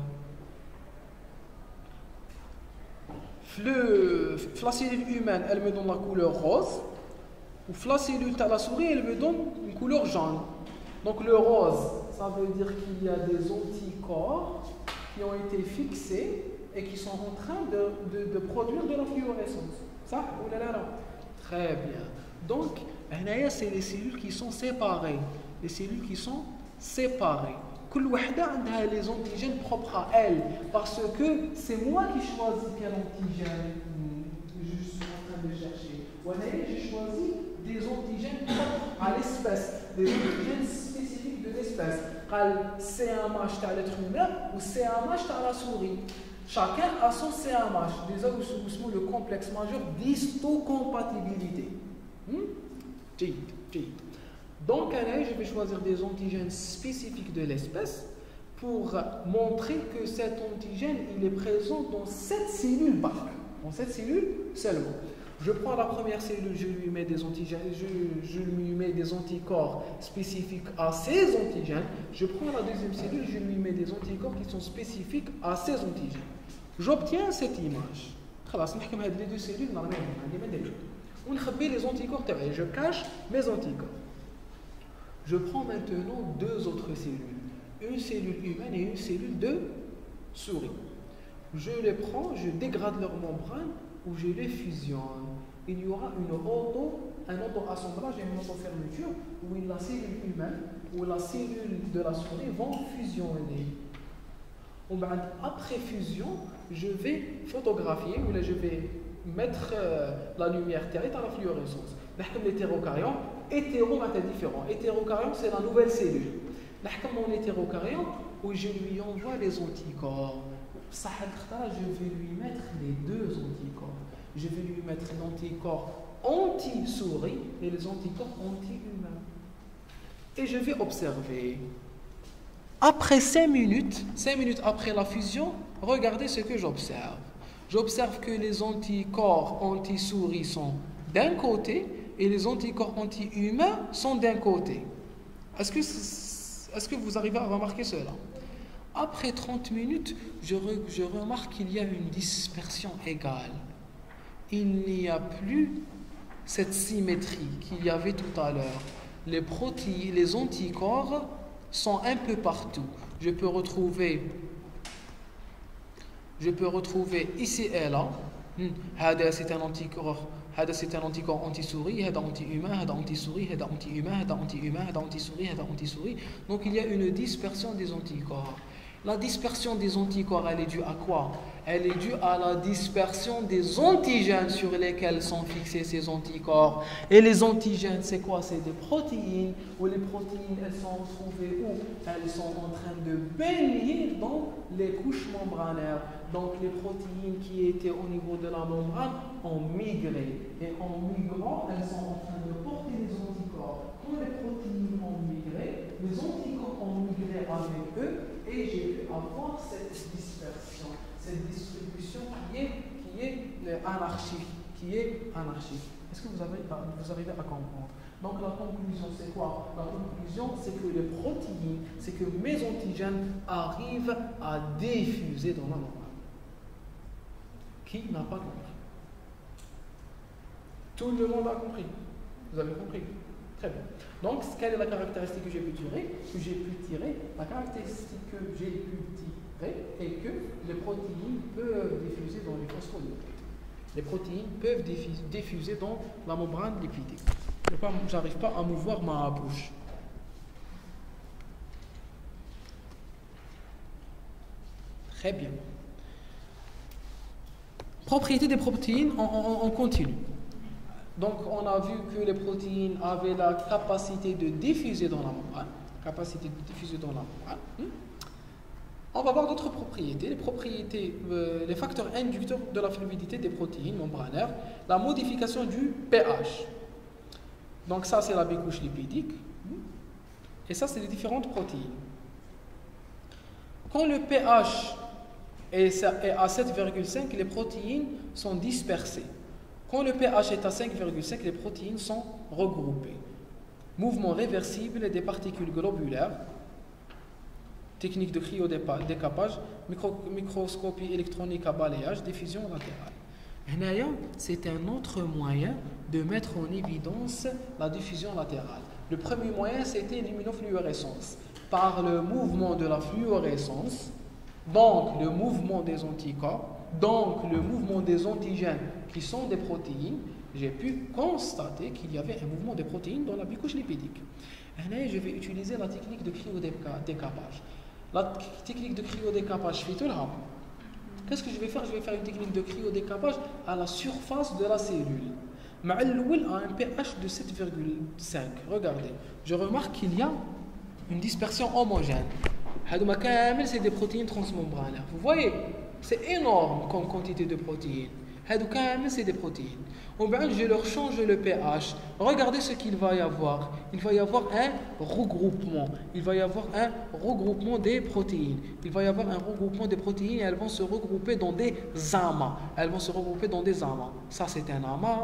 Le, la cellule humaine, elle me donne la couleur rose. Ou la cellule de la souris, elle me donne une couleur jaune. Donc le rose, ça veut dire qu'il y a des anticorps qui ont été fixés et qui sont en train de, de, de produire de la fluorescence. Ça, ou là là là. Très bien. Donc, c'est les cellules qui sont séparées. Les cellules qui sont séparées. Chaque wahda a les antigènes propres à elle. Parce que c'est moi qui choisis quel antigène je suis en train de chercher. J'ai choisi des antigènes propres à l'espèce, des antigènes spécifiques de l'espèce. C un H à l'être humain ou C un H à la souris. Chacun a son C un H. Déjà, vous le complexe majeur d'histocompatibilité. Hmm? Donc, je vais choisir des antigènes spécifiques de l'espèce pour montrer que cet antigène il est présent dans cette cellule par exemple. Dans cette cellule seulement. Je prends la première cellule, je lui mets des antigènes, je, je lui mets des anticorps spécifiques à ces antigènes. Je prends la deuxième cellule, je lui mets des anticorps qui sont spécifiques à ces antigènes. J'obtiens cette image. Les deux cellules, on les anticorps, je cache mes anticorps. Je prends maintenant deux autres cellules, une cellule humaine et une cellule de souris. Je les prends, je dégrade leur membrane ou je les fusionne. Il y aura une auto, un auto-assemblage et une auto-fermeture où la cellule humaine ou la cellule de la souris vont fusionner. Après fusion, je vais photographier ou là je vais mettre euh, la lumière terrestre à la fluorescence. L'hétérocaryon, hétéro est différent. Hétérocaryon, c'est la nouvelle cellule. Mon hétérocaryon, où je lui envoie les anticorps. Je vais lui mettre les deux anticorps. Je vais lui mettre l'anticorps anti-souris et les anticorps anti-humains. Et je vais observer. Après cinq minutes, cinq minutes après la fusion, regardez ce que j'observe. J'observe que les anticorps anti-souris sont d'un côté et les anticorps anti-humains sont d'un côté. Est-ce que, est-ce que vous arrivez à remarquer cela? Après trente minutes, je, re, je remarque qu'il y a une dispersion égale. Il n'y a plus cette symétrie qu'il y avait tout à l'heure. Les protéines, les anticorps sont un peu partout. Je peux retrouver, je peux retrouver ici et là. Hada c'est un anticorps, hada c'est un anticorps anti-souris, hada anti-humain, hada anti-souris, hada anti-humain, hada anti-humain, hada anti-souris, hada anti-souris. Donc il y a une dispersion des anticorps. La dispersion des anticorps, elle est due à quoi? Elle est due à la dispersion des antigènes sur lesquels sont fixés ces anticorps. Et les antigènes, c'est quoi? C'est des protéines, où les protéines, elles sont retrouvées où? Elles sont en train de baigner dans les couches membranaires. Donc les protéines qui étaient au niveau de la membrane ont migré. Et en migrant, elles sont en train de porter les anticorps. Quand les protéines ont migré, les anticorps ont migré avec eux. Et j'ai pu avoir cette dispersion, cette distribution qui est, qui est anarchique, qui est anarchique. Est-ce que vous, avez, vous arrivez à comprendre? Donc la conclusion c'est quoi? La conclusion c'est que les protéines, c'est que mes antigènes arrivent à diffuser dans la membrane. Qui n'a pas compris? Tout le monde a compris. Vous avez compris? Très bien. Donc, quelle est la caractéristique que j'ai pu tirer? Que j'ai pu tirer, la caractéristique que j'ai pu tirer est que les protéines peuvent diffuser dans les phospholipides. Les protéines peuvent diffuser dans la membrane lipidique. Je n'arrive pas à mouvoir ma bouche. Très bien. Propriété des protéines, on, on, on continue. Donc, on a vu que les protéines avaient la capacité de diffuser dans la membrane. Capacité de diffuser dans la membrane. On va voir d'autres propriétés. Les propriétés, euh, les facteurs inducteurs de la fluidité des protéines membranaires. La modification du pH. Donc, ça, c'est la bicouche lipidique. Et ça, c'est les différentes protéines. Quand le pH est à sept virgule cinq, les protéines sont dispersées. Quand le pH est à cinq virgule cinq, les protéines sont regroupées. Mouvement réversible des particules globulaires, technique de cryodécapage, micro, microscopie électronique à balayage, diffusion latérale. C'est un autre moyen de mettre en évidence la diffusion latérale. Le premier moyen, c'était l'immunofluorescence. Par le mouvement de la fluorescence, donc le mouvement des anticorps, donc le mouvement des antigènes qui sont des protéines, j'ai pu constater qu'il y avait un mouvement des protéines dans la bicouche lipidique. Et je vais utiliser la technique de cryodécapage. La technique de cryodécapage, qu'est-ce que je vais faire? Je vais faire une technique de cryodécapage à la surface de la cellule. Ma'al a un pH de sept virgule cinq. Regardez, je remarque qu'il y a une dispersion homogène. C'est des protéines transmembranaires. Vous voyez, c'est énorme comme quantité de protéines. C'est des protéines. Je leur change le pH. Regardez ce qu'il va y avoir. Il va y avoir un regroupement. Il va y avoir un regroupement des protéines. Il va y avoir un regroupement des protéines et elles vont se regrouper dans des amas. Elles vont se regrouper dans des amas. Ça, c'est un amas.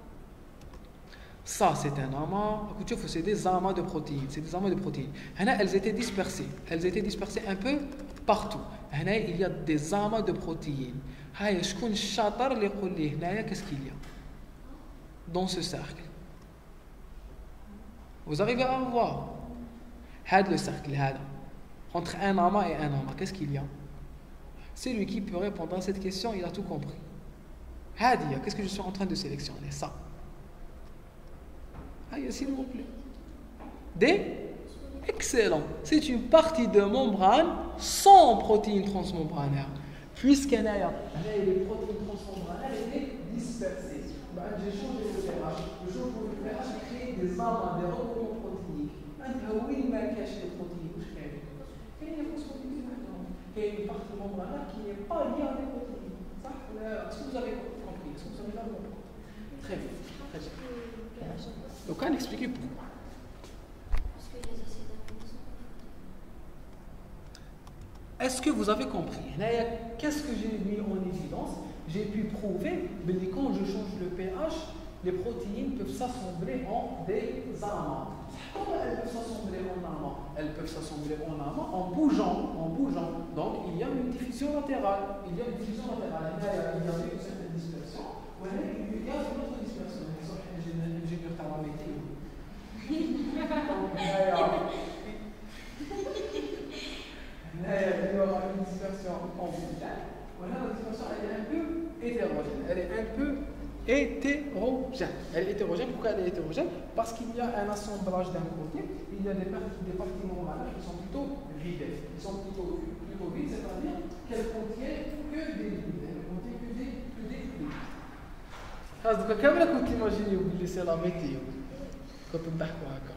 Ça, c'est un amas. Écoutez, c'est des amas de protéines. C'est des amas de protéines. Elles étaient dispersées. Elles étaient dispersées un peu partout. Il y a des amas de protéines. Qu'est-ce qu'il y a dans ce cercle? Vous arrivez à voir le cercle entre un amas et un amas, qu'est-ce qu'il y a? C'est lui qui peut répondre à cette question, il a tout compris. Qu'est-ce que je suis en train de sélectionner? Ça. S'il vous plaît. Des excellent. C'est une partie de membrane sans protéines transmembranaires. Puisqu'elle a les protéines transmembranaires étaient dispersées. J'ai changé le pH. Le changement de pH crée des amas, des regroupements protéiniques. Où il cache les protéines? Quelle est la phospholipide maintenant? Il y a une partie membranaire qui n'est pas liée à des protéines. Est-ce que vous avez compris? Est-ce que vous avez compris? Très bien. Très bien. Donc, on va expliquer pourquoi. Est-ce que vous avez compris? Qu'est-ce que j'ai mis en évidence? J'ai pu prouver que quand je change le pH, les protéines peuvent s'assembler en des amas. Comment elles peuvent s'assembler en amas? Elles peuvent s'assembler en amas en bougeant, en bougeant. Donc il y a une diffusion latérale. Il y a une diffusion latérale. Il y a une certaine dispersion. Il y a une autre dispersion. Ingénieur paramétrique. Là, il y aura une dispersion ambulante. Voilà, la dispersion elle est un peu hétérogène. Elle est un peu hétérogène. Elle est hétérogène. Pourquoi elle est hétérogène? Parce qu'il y a un assemblage d'un côté, il y a des parties, des parties membranaires qui sont plutôt vides. Ils sont plutôt, plutôt vides, c'est-à-dire qu'elles contiennent que des lipides. Elles ne contiennent que des, que des lipides. Donc, comme là, quand imaginez, vous laissez la météo. Quand on d'accord.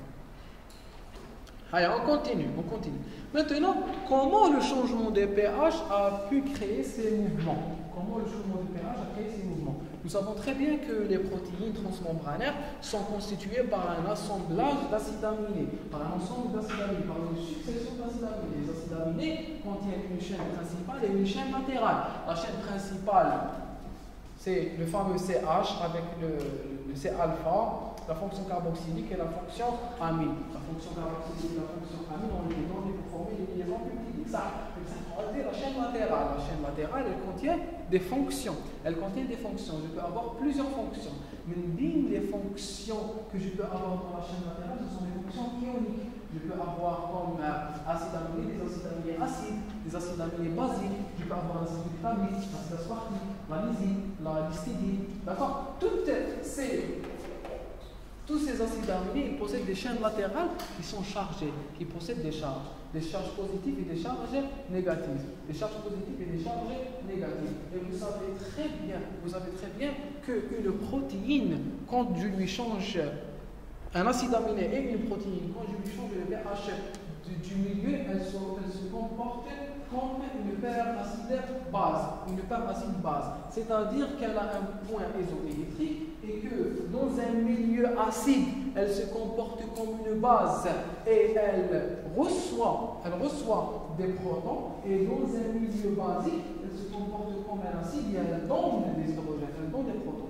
Allez, on continue, on continue. Maintenant, comment le changement de pH a pu créer ces mouvements? Comment le changement de pH a créé ces mouvements? Nous savons très bien que les protéines transmembranaires sont constituées par un assemblage d'acides aminés, par un ensemble d'acides aminés, par une succession d'acides aminés. Les acides aminés contiennent une chaîne principale et une chaîne latérale. La chaîne principale, c'est le fameux C H avec le, le C-alpha, la fonction carboxylique et la fonction amine. La fonction carboxylique et la fonction amine, on les donne pour former les liaisons peptidiques. Ça, la chaîne latérale. La chaîne latérale, elle contient des fonctions. Elle contient des fonctions. Je peux avoir plusieurs fonctions. Mais l'une des fonctions que je peux avoir dans la chaîne latérale, ce sont des fonctions ioniques. Je peux avoir comme euh, acide aminé, des acides aminés acides, des acides aminés basiques. Je peux avoir l'acide glutamique, l'acide aspartique, la lysine, la listidine. D'accord? Toutes ces Tous ces acides aminés ils possèdent des chaînes latérales qui sont chargées, qui possèdent des charges, des charges positives et des charges négatives, des charges positives et des charges négatives. Et vous savez très bien, vous savez très bien qu'une protéine, quand je lui change un acide aminé et une protéine, quand je lui change le pH du, du milieu, elle se, elle se comporte comme une paire acide base, une paire acide base, c'est-à-dire qu'elle a un point isoélectrique et que dans un milieu acide, elle se comporte comme une base et elle reçoit, elle reçoit des protons, et dans un milieu basique, elle se comporte comme un acide et elle donne des hydrogènes, elle donne des protons.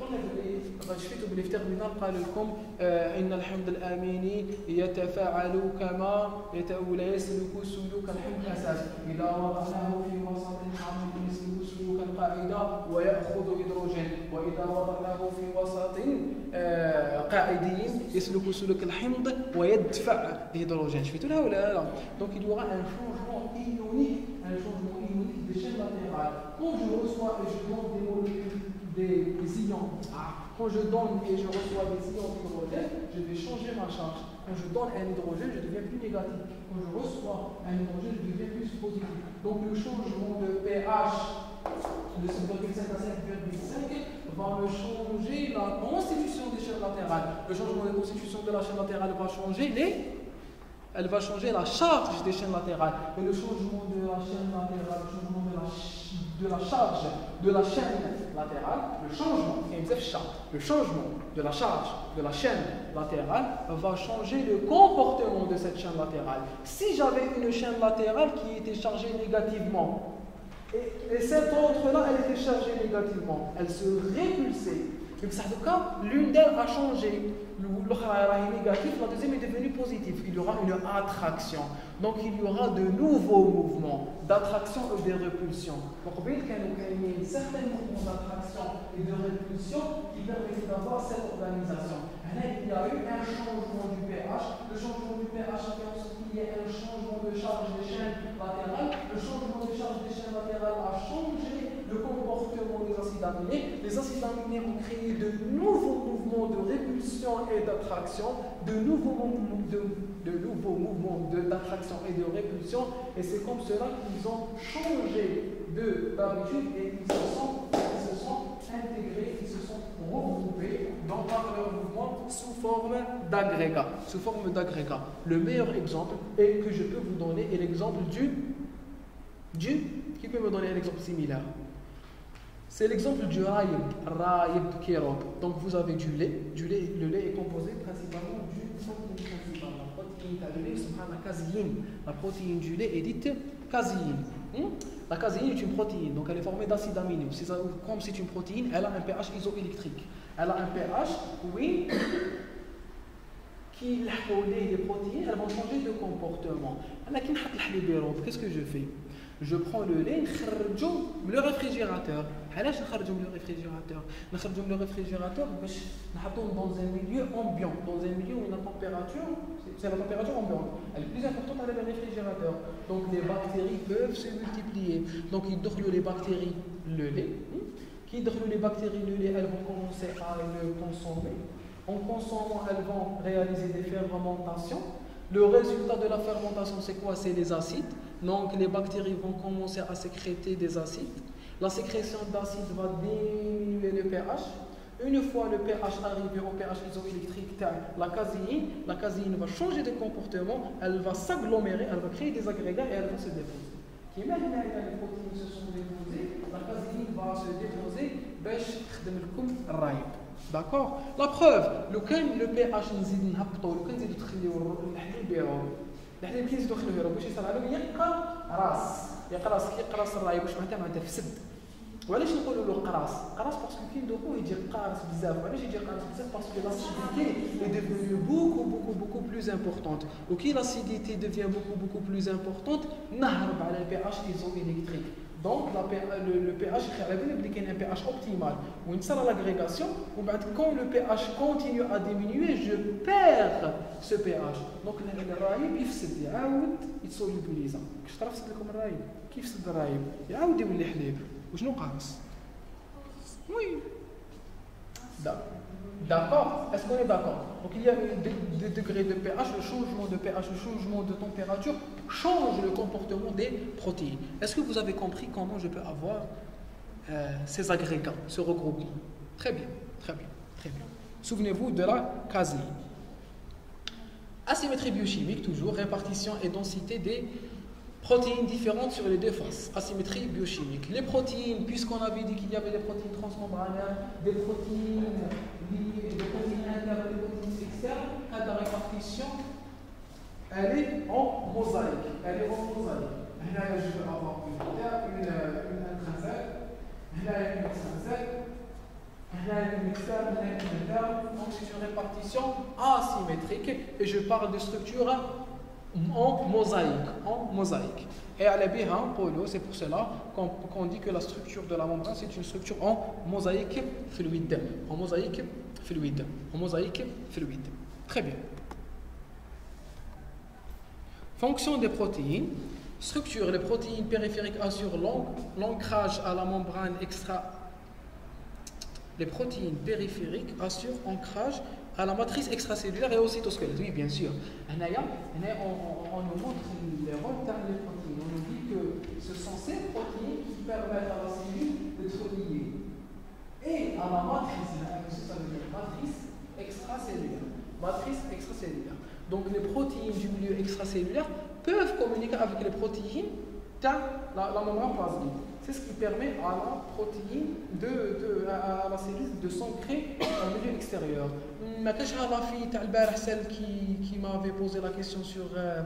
شفتوا بالافتراض قال لكم ان الحمض الاميني يتفاعل كما ولا يسلك سلوك الحمض الاساسي اذا وضعناه في وسط حامض يسلك سلوك القاعده وياخذ هيدروجين واذا وضعناه في وسط قاعدي يسلك سلوك الحمض ويدفع هيدروجين شفتوا لها ولا لا دونك il y aura un changement ionique un changement ionique des chaînes latérales quand je reçois et je donne des molécules des, des ions. Ah, quand je donne et je reçois des ions d'hydrogène, je vais changer ma charge. Quand je donne un hydrogène, je deviens plus négatif. Quand je reçois un hydrogène, je deviens plus positif. Donc le changement de pH de cinq virgule cinq à cinq virgule cinq va me changer la constitution des chaînes latérales. Le changement de constitution de la chaîne latérale va changer les... Elle va changer la charge des chaînes latérales. Et le changement de la chaîne latérale, le changement de la, de la charge de la chaîne latérale, le changement, le changement de la charge de la chaîne latérale va changer le comportement de cette chaîne latérale. Si j'avais une chaîne latérale qui était chargée négativement, et, et cette autre-là, elle était chargée négativement, elle se répulsait. Mais dans ce cas, l'une d'elles a changé. L'autre est négatif, la deuxième est devenue positive. Il y aura une attraction. Donc il y aura de nouveaux mouvements d'attraction et de répulsion. Donc il y a un certain mouvement d'attraction et de répulsion qui permet d'avoir cette organisation. Et là, il y a eu un changement du pH. Le changement du pH a fait en sorte qu'il y ait un changement de charge des chaînes latérales. Le changement de charge des chaînes latérales a changé le comportement des acides aminés. Les acides aminés ont créé de nouveaux mouvements de répulsion et d'attraction, de nouveaux mouvements de, de nouveaux mouvements d'attraction et de répulsion, et c'est comme cela qu'ils ont changé de d'habitude et ils se sont, ils se sont intégrés, ils se sont regroupés dans par leur mouvement sous forme d'agrégat. Sous forme d'agrégat. Le meilleur exemple est que je peux vous donner est l'exemple du du qui peut me donner un exemple similaire? C'est l'exemple du raïb, raïb kérob. Donc vous avez du lait, du lait, le lait est composé principalement d'une protéine principale. La protéine du lait, c'est la caséine. La protéine du lait est dite caséine. Hmm? La caséine est une protéine, donc elle est formée d'acides aminés. Comme c'est une protéine, elle a un pH isoélectrique. Elle a un pH, oui, qui les protéines, elles vont changer de comportement. Qu'est-ce que je fais? Je prends le lait, le réfrigérateur. علاش نخرجوا من le réfrigérateur نخرجوا من le réfrigérateur باش نحطوه dans un milieu ambiant, dans un milieu où la température, c'est la température ambiante, elle est plus importante avec le réfrigérateur. Donc les bactéries peuvent se multiplier. Donc ils donnent les bactéries le lait. Qui donnent les bactéries le lait, elles vont commencer à le consommer. En consommant, elles vont réaliser des fermentations. Le résultat de la fermentation, c'est quoi? C'est les acides. Donc les bactéries vont commencer à sécréter des acides. La sécrétion d'acide va diminuer le pH. Une fois le pH arrivé au pH isoélectrique, la caséine, la caséine va changer de comportement, elle va s'agglomérer, elle va créer des agrégats et elle va se déposer. Qui même quand les protéines se sont déposées, la caséine va se déposer, d'accord? La preuve, le pH نزيد نهبطو، لو كان نزيدو تخليو الحليب يروب، الحليب كي نزيدو نخليوه يروب واش يصرى له؟ يبقى راس، يقراص كي يقراص الرايب واش معناتها؟ معناتها فسد. وعلاش نقولوا له قراص؟ قراص باسكو كي ندوقوه يجي قارص بزاف. وعلاش يجي قارص بزاف؟ باسكو l'acidité est devenue beaucoup beaucoup beaucoup plus importante. وكي l'acidité devient beaucoup beaucoup plus importante نهرب على le pH isoélectrique. Donc la, le, le pH est un pH optimal. Où il sera l'agrégation, quand le pH continue à diminuer, je perds ce pH. Donc le raïb يفسد يعاود يتسوليبيليزا. كيفاش تعرف لكم الرايب؟ كيف يفسد الرايب؟ يعاود يولي حليب. وشنو قارص؟ Oui. D'accord? Est-ce qu'on est d'accord? Donc il y a des degrés de pH, le changement de pH, le changement de température change le comportement des protéines. Est-ce que vous avez compris comment je peux avoir euh, ces agrégats, ce regroupement? Très bien, très bien, très bien. Souvenez-vous de la caséine. Asymétrie biochimique, toujours, répartition et densité des protéines différentes sur les deux faces. Asymétrie biochimique. Les protéines, puisqu'on avait dit qu'il y avait des protéines transmembranaires, des protéines liées, des protéines internes, des protéines externes, à la répartition, elle est en mosaïque. Elle est en mosaïque. Là, je vais avoir une, une, une intrinsèque, là, une extrinsèque, là, une externe, là, une interne. Donc, c'est une répartition asymétrique et je parle de structure en mosaïque, en mosaïque. Et à la biha, c'est pour cela qu'on qu'on dit que la structure de la membrane c'est une structure en mosaïque fluide, en mosaïque fluide, en mosaïque fluide. Très bien. Fonction des protéines. Structure, les protéines périphériques assurent l'ancrage à la membrane extra les protéines périphériques assurent ancrage à la matrice extracellulaire et au cytosquelette. Oui, bien sûr. On, on, on nous montre les rôles des protéines. On nous dit que ce sont ces protéines qui permettent à la cellule d'être liée et à la matrice, ça veut dire matrice extracellulaire. Matrice extracellulaire. Donc les protéines du milieu extracellulaire peuvent communiquer avec les protéines de la, la membrane plasmique. C'est ce qui permet à la protéine, de, de, à la cellule de s'ancrer au milieu extérieur. Ma question à la fille, celle qui, qui m'avait posé la question sur, euh,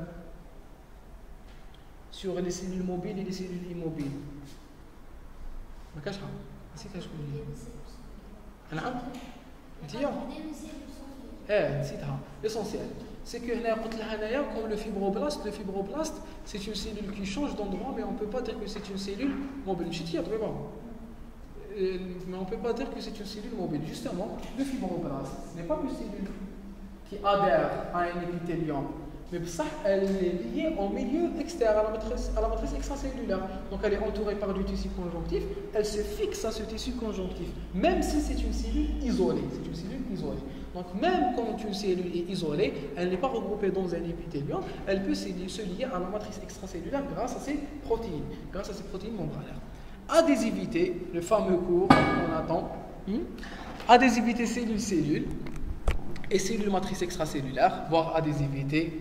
sur les cellules mobiles et les cellules immobiles. Ma question, c'est qu'est-ce que vous dites? نعم انت ايه نسيتها l'essentiel c'est que هنا قلت لها هنايا comme le fibroblaste le fibroblaste c'est une cellule qui change d'endroit mais on peut pas dire que c'est une cellule mobile مشيتي طبيبه mais on peut pas dire que c'est une cellule mobile justement le fibroblaste ce n'est pas une cellule qui adhère à un épithélium mais ça, elle est liée au milieu externe, à la matrice, à la matrice extracellulaire. Donc elle est entourée par du tissu conjonctif, elle se fixe à ce tissu conjonctif, même si c'est une cellule isolée. C'est une cellule isolée. Donc même quand une cellule est isolée, elle n'est pas regroupée dans un épithélium, elle peut se lier à la matrice extracellulaire grâce à ces protéines, grâce à ces protéines membranaires. Adhésivité, le fameux cours qu'on attend. Hmm? Adhésivité cellule-cellule. Et cellules matrice extracellulaire, voire adhésivité,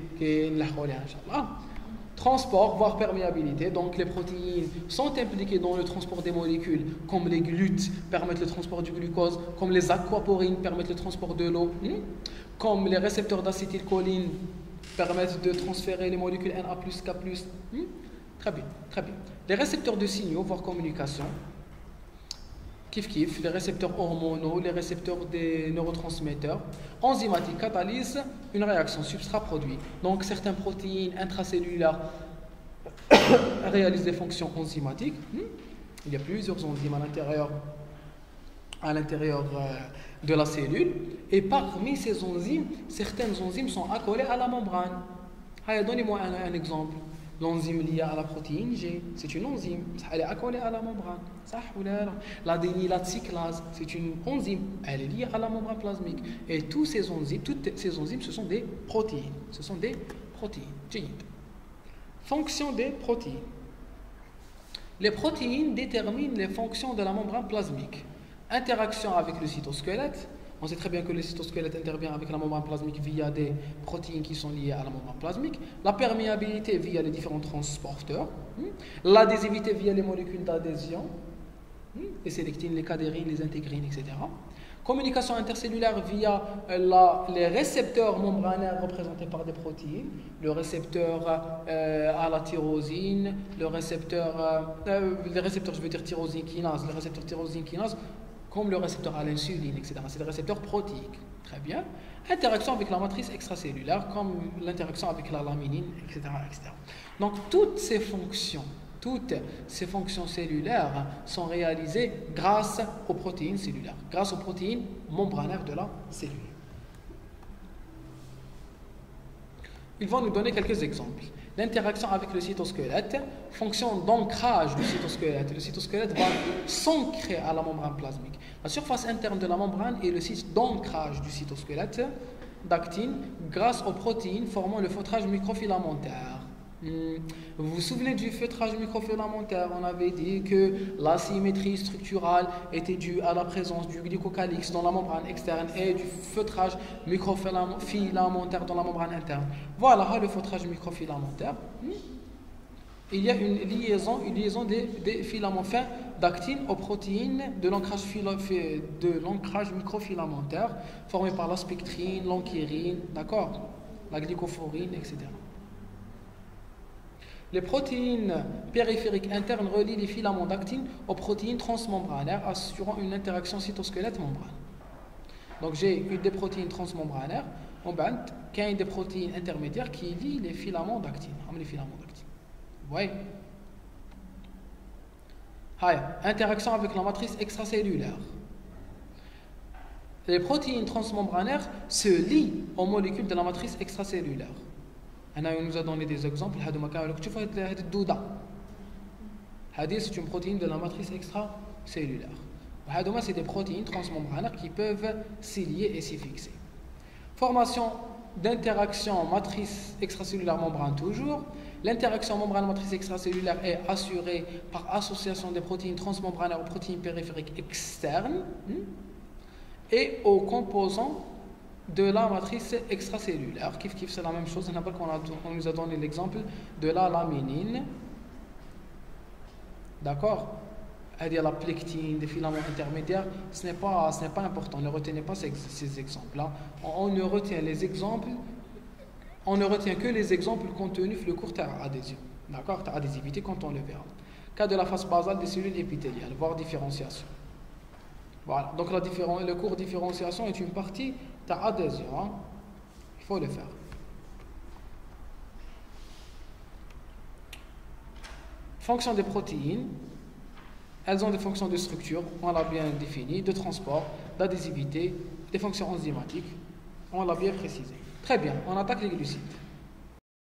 transport, voire perméabilité. Donc les protéines sont impliquées dans le transport des molécules, comme les glutes permettent le transport du glucose, comme les aquaporines permettent le transport de l'eau, comme les récepteurs d'acétylcholine permettent de transférer les molécules N A plus, K plus. Très bien, très bien. Les récepteurs de signaux, voire communication. Kif kif, les récepteurs hormonaux, les récepteurs des neurotransmetteurs, enzymatiques catalysent une réaction substrat-produit. Donc certaines protéines intracellulaires réalisent des fonctions enzymatiques. Il y a plusieurs enzymes à l'intérieur, à l'intérieur de la cellule. Et parmi ces enzymes, certaines enzymes sont accolées à la membrane. Allez, donnez-moi un, un exemple. L'enzyme liée à la protéine G, c'est une enzyme, elle est accolée à la membrane. La dénylate cyclase, c'est une enzyme, elle est liée à la membrane plasmique. Et tous ces enzymes, toutes ces enzymes, ce sont des protéines. Ce sont des protéines. Fonction des protéines. Les protéines déterminent les fonctions de la membrane plasmique. Interaction avec le cytosquelette. On sait très bien que le cytosquelette intervient avec la membrane plasmique via des protéines qui sont liées à la membrane plasmique. La perméabilité via les différents transporteurs. L'adhésivité via les molécules d'adhésion. Les sélectines, les cadérines, les intégrines, et cetera. Communication intercellulaire via la, les récepteurs membranaires représentés par des protéines. Le récepteur euh, à la tyrosine, le récepteur, euh, les récepteurs, je veux dire tyrosine kinase, le récepteur tyrosine kinase, comme le récepteur à l'insuline, et cetera. C'est des récepteurs protéiques. Très bien. Interaction avec la matrice extracellulaire, comme l'interaction avec la laminine, et cetera, et cetera. Donc, toutes ces fonctions, toutes ces fonctions cellulaires sont réalisées grâce aux protéines cellulaires, grâce aux protéines membranaires de la cellule. Ils vont nous donner quelques exemples. L'interaction avec le cytosquelette, fonction d'ancrage du cytosquelette. Le cytosquelette va s'ancrer à la membrane plasmique. La surface interne de la membrane est le site d'ancrage du cytosquelette d'actine grâce aux protéines formant le feutrage microfilamentaire. Vous vous souvenez du feutrage microfilamentaire? On avait dit que l'asymétrie structurale était due à la présence du glycocalyx dans la membrane externe et du feutrage microfilamentaire dans la membrane interne. Voilà le feutrage microfilamentaire. Il y a une liaison, une liaison des, des filaments fins d'actine aux protéines de l'ancrage, de l'ancrage microfilamentaire formé par la spectrine, l'anchyrine, d'accord, la glycophorine, et cetera. Les protéines périphériques internes relient les filaments d'actine aux protéines transmembranaires, assurant une interaction cytosquelette-membrane. Donc j'ai une des protéines transmembranaires, en bas, qui a une des protéines intermédiaires qui lient les filaments d'actine. Les filaments d'actine. Vous voyez? Interaction avec la matrice extracellulaire. Les protéines transmembranaires se lient aux molécules de la matrice extracellulaire. On nous a donné des exemples. C'est une protéine de la matrice extracellulaire. C'est des protéines transmembranaires qui peuvent s'y lier et s'y fixer. Formation d'interaction matrice extracellulaire membrane toujours. L'interaction membrane matrice extracellulaire est assurée par association des protéines transmembranaires aux protéines périphériques externes et aux composants de la matrice extracellulaire. Kif kif, c'est la même chose. On nous a donné l'exemple de la laminine. D'accord? Il y a la plectine, des filaments intermédiaires. Ce n'est pas, ce n'est pas important. Ne retenez pas ces, ces exemples-là. On, on ne retient les exemples. On ne retient que les exemples contenus dans le cours d'adhésion. D'accord? Adhésivité quand on le verra. Cas de la face basale des cellules épithéliales, voire différenciation. Voilà. Donc la différen- le cours différenciation est une partie d'adhésion. Hein? Il faut le faire. Fonction des protéines. Elles ont des fonctions de structure, on l'a bien défini, de transport, d'adhésivité, des fonctions enzymatiques, on l'a bien précisé. Très bien, on attaque les glucides.